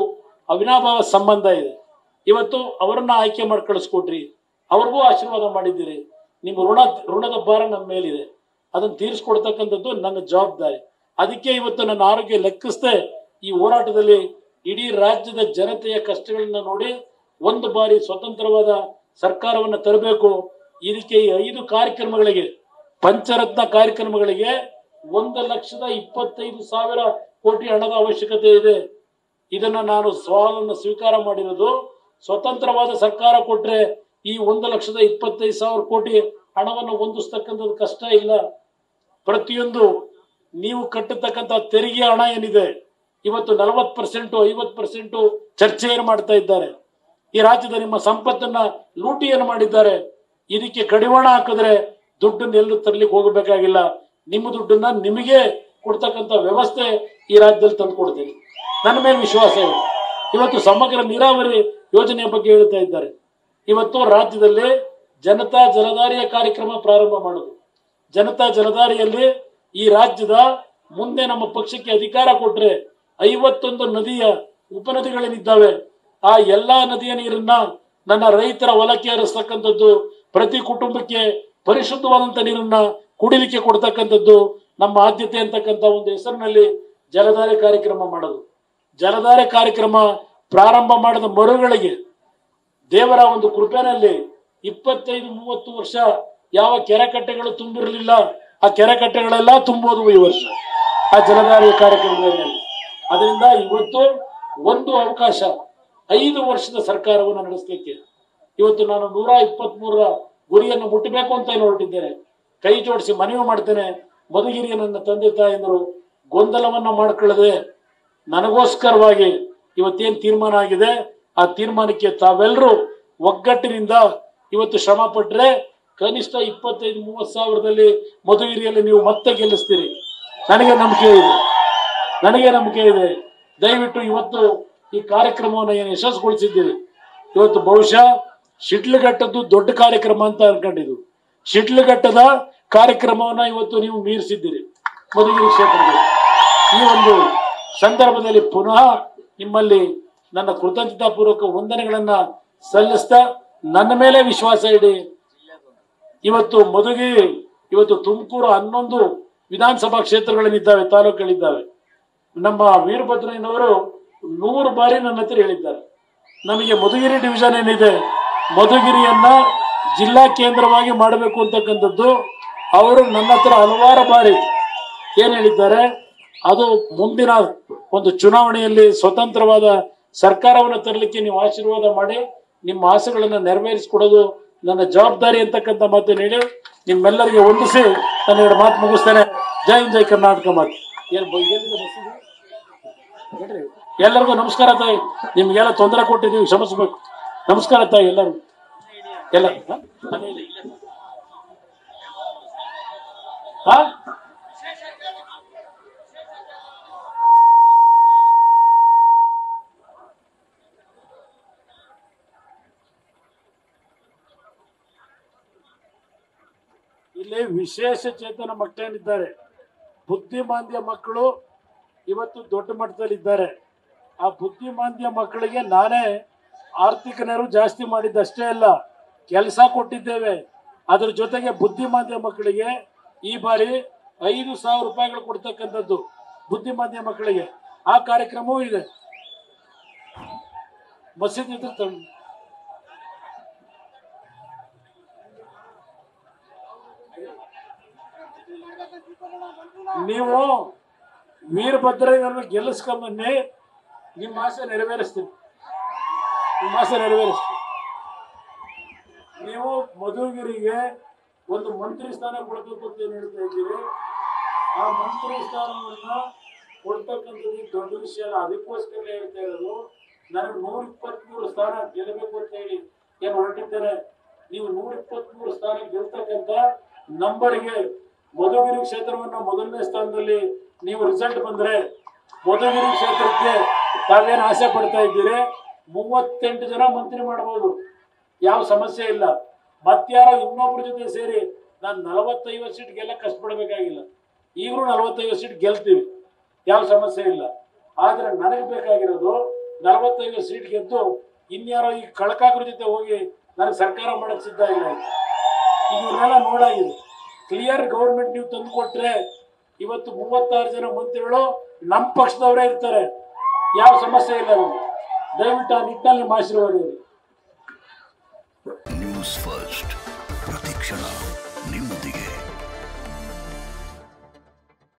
ಅವಿನಾಭಾವ ಸಂಬಂಧ ಇದೆ. ಇವತ್ತು ಅವರನ್ನ ಆಯ್ಕೆ ಮಾಡಿ ಕಳಿಸ್ಕೊಟ್ರಿ, ಅವ್ರಿಗೂ ಆಶೀರ್ವಾದ ಮಾಡಿದ್ದೀರಿ. ನಿಮ್ಮ ಋಣ ಋಣದ ಭಾರ ನಮ್ಮ ಮೇಲಿದೆ, ಅದನ್ನು ತೀರಿಸ್ಕೊಡ್ತಕ್ಕಂಥದ್ದು ನನ್ನ ಜವಾಬ್ದಾರಿ. ಅದಕ್ಕೆ ಇವತ್ತು ನನ್ನ ಆರೋಗ್ಯ ಲೆಕ್ಕಿಸದೆ ಈ ಹೋರಾಟದಲ್ಲಿ ಇಡೀ ರಾಜ್ಯದ ಜನತೆಯ ಕಷ್ಟಗಳನ್ನ ನೋಡಿ ಒಂದು ಬಾರಿ ಸ್ವತಂತ್ರವಾದ ಸರ್ಕಾರವನ್ನು ತರಬೇಕು. ಇದಕ್ಕೆ ಈ ಐದು ಕಾರ್ಯಕ್ರಮಗಳಿಗೆ, ಪಂಚರತ್ನ ಕಾರ್ಯಕ್ರಮಗಳಿಗೆ ಒಂದು ಲಕ್ಷದ ಇಪ್ಪತ್ತೈದು ಸಾವಿರ ಕೋಟಿ ಹಣದ ಅವಶ್ಯಕತೆ ಇದೆ. ಇದನ್ನ ನಾನು ಸವಾಲನ್ನು ಸ್ವೀಕಾರ ಮಾಡಿರೋದು. ಸ್ವತಂತ್ರವಾದ ಸರ್ಕಾರ ಕೊಟ್ರೆ ಈ ಒಂದು ಲಕ್ಷದ ಇಪ್ಪತ್ತೈದು ಸಾವಿರ ಕೋಟಿ ಹಣವನ್ನು ಹೊಂದಿಸ್ತಕ್ಕಂಥದ್ದು ಕಷ್ಟ ಇಲ್ಲ. ಪ್ರತಿಯೊಂದು ನೀವು ಕಟ್ಟತಕ್ಕಂಥ ತೆರಿಗೆ ಹಣ ಏನಿದೆ, ಇವತ್ತು ನಲವತ್ತು ಪರ್ಸೆಂಟು ಐವತ್ತು ಪರ್ಸೆಂಟು ಚರ್ಚೆಯನ್ನು ಮಾಡ್ತಾ ಇದ್ದಾರೆ. ಈ ರಾಜ್ಯದ ನಿಮ್ಮ ಸಂಪತ್ತನ್ನ ಲೂಟಿಯನ್ನು ಮಾಡಿದ್ದಾರೆ. ಇದಕ್ಕೆ ಕಡಿವಾಣ ಹಾಕಿದ್ರೆ ದುಡ್ಡನ್ನು ಎಲ್ಲೂ ತರಲಿಕ್ಕೆ ಹೋಗಬೇಕಾಗಿಲ್ಲ. ನಿಮ್ಮ ದುಡ್ಡನ್ನ ನಿಮಗೆ ಕೊಡ್ತಕ್ಕಂಥ ವ್ಯವಸ್ಥೆ ಈ ರಾಜ್ಯದಲ್ಲಿ ತಂದು ಕೊಡ್ತೀನಿ. ನನ್ನ ಮೇಲೆ ವಿಶ್ವಾಸ ಇದೆ. ಇವತ್ತು ಸಮಗ್ರ ನೀರಾವರಿ ಯೋಜನೆಯ ಬಗ್ಗೆ ಹೇಳ್ತಾ ಇದ್ದಾರೆ. ಇವತ್ತು ರಾಜ್ಯದಲ್ಲಿ ಜನತಾ ಜಲಧಾರಿಯ ಕಾರ್ಯಕ್ರಮ ಪ್ರಾರಂಭ ಮಾಡೋದು. ಜನತಾ ಜಲಧಾರಿಯಲ್ಲಿ ಈ ರಾಜ್ಯದ ಮುಂದೆ ನಮ್ಮ ಪಕ್ಷಕ್ಕೆ ಅಧಿಕಾರ ಕೊಟ್ರೆ ಐವತ್ತೊಂದು ನದಿಯ ಉಪನದಿಗಳೇನಿದ್ದಾವೆ, ಆ ಎಲ್ಲಾ ನದಿಯ ನೀರನ್ನ ನನ್ನ ರೈತರ ಹೊಲಕ್ಕೆ ಹರಿಸ್ತಕ್ಕಂಥದ್ದು, ಪ್ರತಿ ಕುಟುಂಬಕ್ಕೆ ಪರಿಶುದ್ಧವಾದಂತ ನೀರನ್ನ ಕುಡಿಲಿಕ್ಕೆ ಕೊಡ್ತಕ್ಕಂಥದ್ದು ನಮ್ಮ ಆದ್ಯತೆ ಅಂತಕ್ಕಂಥ ಒಂದು ಹೆಸರಿನಲ್ಲಿ ಜಲಧಾರೆ ಕಾರ್ಯಕ್ರಮ ಮಾಡೋದು. ಜಲಧಾರೆ ಕಾರ್ಯಕ್ರಮ ಪ್ರಾರಂಭ ಮಾಡಿದ ಮರುಗಳಿಗೆ ದೇವರ ಒಂದು ಕೃಪೆನಲ್ಲಿ ಇಪ್ಪತ್ತೈದು ಮೂವತ್ತು ವರ್ಷ ಯಾವ ಕೆರೆಕಟ್ಟೆಗಳು ತುಂಬಿರಲಿಲ್ಲ, ಆ ಕೆರೆಕಟ್ಟೆಗಳೆಲ್ಲ ತುಂಬೋದು ಈ ವರ್ಷ ಆ ಜಲಧಾರೆ ಕಾರ್ಯಕ್ರಮದಲ್ಲಿ. ಅದರಿಂದ ಇವತ್ತು ಒಂದು ಅವಕಾಶ, ಐದು ವರ್ಷದ ಸರ್ಕಾರವನ್ನು ನಡೆಸಲಿಕ್ಕೆ ಇವತ್ತು ನಾನು ನೂರ ಇಪ್ಪತ್ತ್ ಮೂರರ ಗುರಿಯನ್ನು ಮುಟ್ಟಬೇಕು ಅಂತ ಹೊರಟಿದ್ದೇನೆ. ಕೈ ಜೋಡಿಸಿ ಮನವಿ ಮಾಡ್ತೇನೆ, ಮಧುಗಿರಿಯ ನನ್ನ ತಂದೆ ತಾಯಂದರು ಗೊಂದಲವನ್ನ ಮಾಡ್ಕೊಳ್ಳದೆ ನನಗೋಸ್ಕರವಾಗಿ ಇವತ್ತೇನು ತೀರ್ಮಾನ ಆಗಿದೆ ಆ ತೀರ್ಮಾನಕ್ಕೆ ತಾವೆಲ್ಲರೂ ಒಗ್ಗಟ್ಟಿನಿಂದ ಇವತ್ತು ಶ್ರಮ ಪಟ್ರೆ ಕನಿಷ್ಠ ಇಪ್ಪತ್ತೈದು ಮೂವತ್ತು ಸಾವಿರದಲ್ಲಿ ಮಧುಗಿರಿಯಲ್ಲಿ ನೀವು ಮತ್ತೆ ಗೆಲ್ಲಿಸ್ತೀರಿ. ನನಗೆ ನಂಬಿಕೆ ಇದೆ, ನನಗೆ ನಂಬಿಕೆ ಇದೆ. ದಯವಿಟ್ಟು ಇವತ್ತು ಈ ಕಾರ್ಯಕ್ರಮವನ್ನು ಏನು ಯಶಸ್ಸುಗೊಳಿಸಿದ್ದೀರಿ, ಇವತ್ತು ಬಹುಶಃ ಶಿಡ್ಲಘಟ್ಟದ್ದು ದೊಡ್ಡ ಕಾರ್ಯಕ್ರಮ ಅಂತ ಅನ್ಕೊಂಡಿದ್ದು, ಶಿಡ್ಲಘಟ್ಟದ ಕಾರ್ಯಕ್ರಮವನ್ನ ಇವತ್ತು ನೀವು ಮೀರಿಸಿದ್ದೀರಿ ಮಧುಗಿರಿ ಕ್ಷೇತ್ರದಲ್ಲಿ. ಈ ಒಂದು ಸಂದರ್ಭದಲ್ಲಿ ಪುನಃ ನಿಮ್ಮಲ್ಲಿ ನನ್ನ ಕೃತಜ್ಞತಾಪೂರ್ವಕ ವಂದನೆಗಳನ್ನ ಸಲ್ಲಿಸ್ತಾ ನನ್ನ ಮೇಲೆ ವಿಶ್ವಾಸ ಇಡಿ. ಇವತ್ತು ಮಧುಗಿರಿ, ಇವತ್ತು ತುಮಕೂರು ಹನ್ನೊಂದು ವಿಧಾನಸಭಾ ಕ್ಷೇತ್ರಗಳೇನಿದ್ದಾವೆ, ತಾಲೂಕುಗಳಿದ್ದಾವೆ. ನಮ್ಮ ವೀರಭದ್ರಯ್ಯನವರು ನೂರು ಬಾರಿ ನನ್ನ ಹತ್ರ ಹೇಳಿದ್ದಾರೆ, ನಮಗೆ ಮಧುಗಿರಿ ಡಿವಿಷನ್ ಏನಿದೆ ಮಧುಗಿರಿಯನ್ನ ಜಿಲ್ಲಾ ಕೇಂದ್ರವಾಗಿ ಮಾಡಬೇಕು ಅಂತಕ್ಕಂಥದ್ದು ಅವರು ನನ್ನ ಹತ್ರ ಹಲವಾರು ಬಾರಿ ಏನ್ ಹೇಳಿದ್ದಾರೆ. ಅದು ಮುಂದಿನ ಒಂದು ಚುನಾವಣೆಯಲ್ಲಿ ಸ್ವತಂತ್ರವಾದ ಸರ್ಕಾರವನ್ನು ತರಲಿಕ್ಕೆ ನೀವು ಆಶೀರ್ವಾದ ಮಾಡಿ ನಿಮ್ಮ ಆಸೆಗಳನ್ನು ನೆರವೇರಿಸಿಕೊಡೋದು ನನ್ನ ಜವಾಬ್ದಾರಿ ಅಂತಕ್ಕಂಥ ಮಾತನ್ನು ಹೇಳಿ ನಿಮ್ಮೆಲ್ಲರಿಗೆ ಹೊಂದಿಸಿ ನಾನು ಎರಡು ಮಾತು ಮುಗಿಸ್ತೇನೆ. ಜೈ ಹಿಂದ್, ಜೈ ಕರ್ನಾಟಕ. ಮಾತು ಎಲ್ಲರಿಗೂ ನಮಸ್ಕಾರ ತಾಯಿ. ನಿಮ್ಗೆಲ್ಲ ತೊಂದರೆ ಕೊಟ್ಟಿದ್ದೀವಿ, ಕ್ಷಮಿಸಬೇಕು. ನಮಸ್ಕಾರ ತಾಯಿ ಎಲ್ಲರೂ. ಎಲ್ಲ ಹಾ ಇಲ್ಲಿ ವಿಶೇಷ ಚೇತನ ಮಕ್ಕಳೇನಿದ್ದಾರೆ, ಬುದ್ಧಿಮಾಂದ್ಯ ಮಕ್ಕಳು ಇವತ್ತು ದೊಡ್ಡ ಮಟ್ಟದಲ್ಲಿದ್ದಾರೆ. ಆ ಬುದ್ಧಿಮಾಂದ್ಯ ಮಕ್ಕಳಿಗೆ ನಾನೇ ಆರ್ಥಿಕ ನೆರವು ಜಾಸ್ತಿ ಮಾಡಿದ್ದಷ್ಟೇ ಅಲ್ಲ, ಕೆಲಸ ಕೊಟ್ಟಿದ್ದೇವೆ. ಅದ್ರ ಜೊತೆಗೆ ಬುದ್ಧಿಮಾಂದ್ಯ ಮಕ್ಕಳಿಗೆ ಈ ಬಾರಿ ಐದು ಸಾವಿರ ರೂಪಾಯಿಗಳು ಕೊಡ್ತಕ್ಕಂಥದ್ದು ಬುದ್ಧಿಮಾಂದ್ಯ ಮಕ್ಕಳಿಗೆ. ಆ ಕಾರ್ಯಕ್ರಮವೂ ಇದೆ. ಮಸೀದಿ ನೀವು ವೀರಭದ್ರಯ್ಯನವ್ರನ್ನ ಗೆಲ್ಲಿಸ್ಕೊಂಬನ್ನಿ, ನಿಮ್ಮ ಆಸೆ ನೆರವೇರಿಸ್ತೀನಿ, ನಿಮ್ಮ ಆಸೆ ನೆರವೇರಿಸ್ತೀನಿ. ನೀವು ಮಧುಗಿರಿಗೆ ಒಂದು ಮಂತ್ರಿ ಸ್ಥಾನ ಕೊಡಬೇಕು ಅಂತ ಏನು ಹೇಳ್ತಾ ಇದ್ದೀರಿ, ಆ ಮಂತ್ರಿ ಸ್ಥಾನವನ್ನ ಕೊಡ್ತಕ್ಕಂಥದ್ದು ದೊಡ್ಡ ವಿಷಯ ಅಲ್ಲ. ಅದಕ್ಕೋಸ್ಕರ ಹೇಳ್ತಾ ಇರೋದು, ನನಗೆ ನೂರ ಇಪ್ಪತ್ತ್ ಮೂರು ಸ್ಥಾನ ಗೆಲ್ಲಬೇಕು ಅಂತ ಹೇಳಿ ಏನು ಹೊರಟಿದ್ದೇನೆ. ನೀವು ನೂರ ಇಪ್ಪತ್ತ್ ಮೂರು ಸ್ಥಾನ ಗೆಲ್ತಕ್ಕಂಥ ನಂಬರ್ಗೆ ಮಧುಗಿರಿ ಕ್ಷೇತ್ರವನ್ನ ಮೊದಲನೇ ಸ್ಥಾನದಲ್ಲಿ ನೀವು ರಿಸಲ್ಟ್ ಬಂದ್ರೆ ಮಧುಗಿರಿ ಕ್ಷೇತ್ರಕ್ಕೆ ತಾವೇನು ಆಸೆ ಪಡ್ತಾ ಇದ್ದೀರಿ, ಮೂವತ್ತೆಂಟು ಜನ ಮಂತ್ರಿ ಮಾಡಬಹುದು, ಯಾವ ಸಮಸ್ಯೆ ಇಲ್ಲ. ಮತ್ತಾರೋ ಇನ್ನೊಬ್ಬರ ಜೊತೆ ಸೇರಿ ನಾನು ನಲವತ್ತೈವತ್ತು ಸೀಟ್ ಗೆಲ್ಲ ಕಷ್ಟಪಡಬೇಕಾಗಿಲ್ಲ. ಈಗಲೂ ನಲವತ್ತೈವತ್ತು ಸೀಟ್ ಗೆಲ್ತೀವಿ, ಯಾವ ಸಮಸ್ಯೆ ಇಲ್ಲ. ಆದ್ರೆ ನನಗೆ ಬೇಕಾಗಿರೋದು ನಲವತ್ತೈದು ಸೀಟ್ ಗೆದ್ದು ಇನ್ಯಾರೋ ಈ ಕಳಕಾಕರ ಜೊತೆ ಹೋಗಿ ನನಗೆ ಸರ್ಕಾರ ಮಾಡಕ್ಕೆ ಸಿದ್ಧ ಇಲ್ಲ. ಇವನ್ನೆಲ್ಲ ನೋಡಾಗಿದೆ. ಕ್ಲಿಯರ್ ಗೌರ್ಮೆಂಟ್ ನೀವು ತಂದು ಕೊಟ್ರೆ ಇವತ್ತು ಮೂವತ್ತಾರು ಜನ ಮಂತ್ರಿಗಳು ನಮ್ಮ ಪಕ್ಷದವರೇ ಇರ್ತಾರೆ, ಯಾವ ಸಮಸ್ಯೆ ಇಲ್ಲ. ದಯವಿಟ್ಟು ಆ ನಿಟ್ಟಿನಲ್ಲಿ ನಿಮ್ಮ ಆಶೀರ್ವಾದ ಇರಲಿ. ನ್ಯೂಸ್ ಫಸ್ಟ್ ಪ್ರತಿಕ್ಷಣ ನಿಮ್ಮೊಂದಿಗೆ.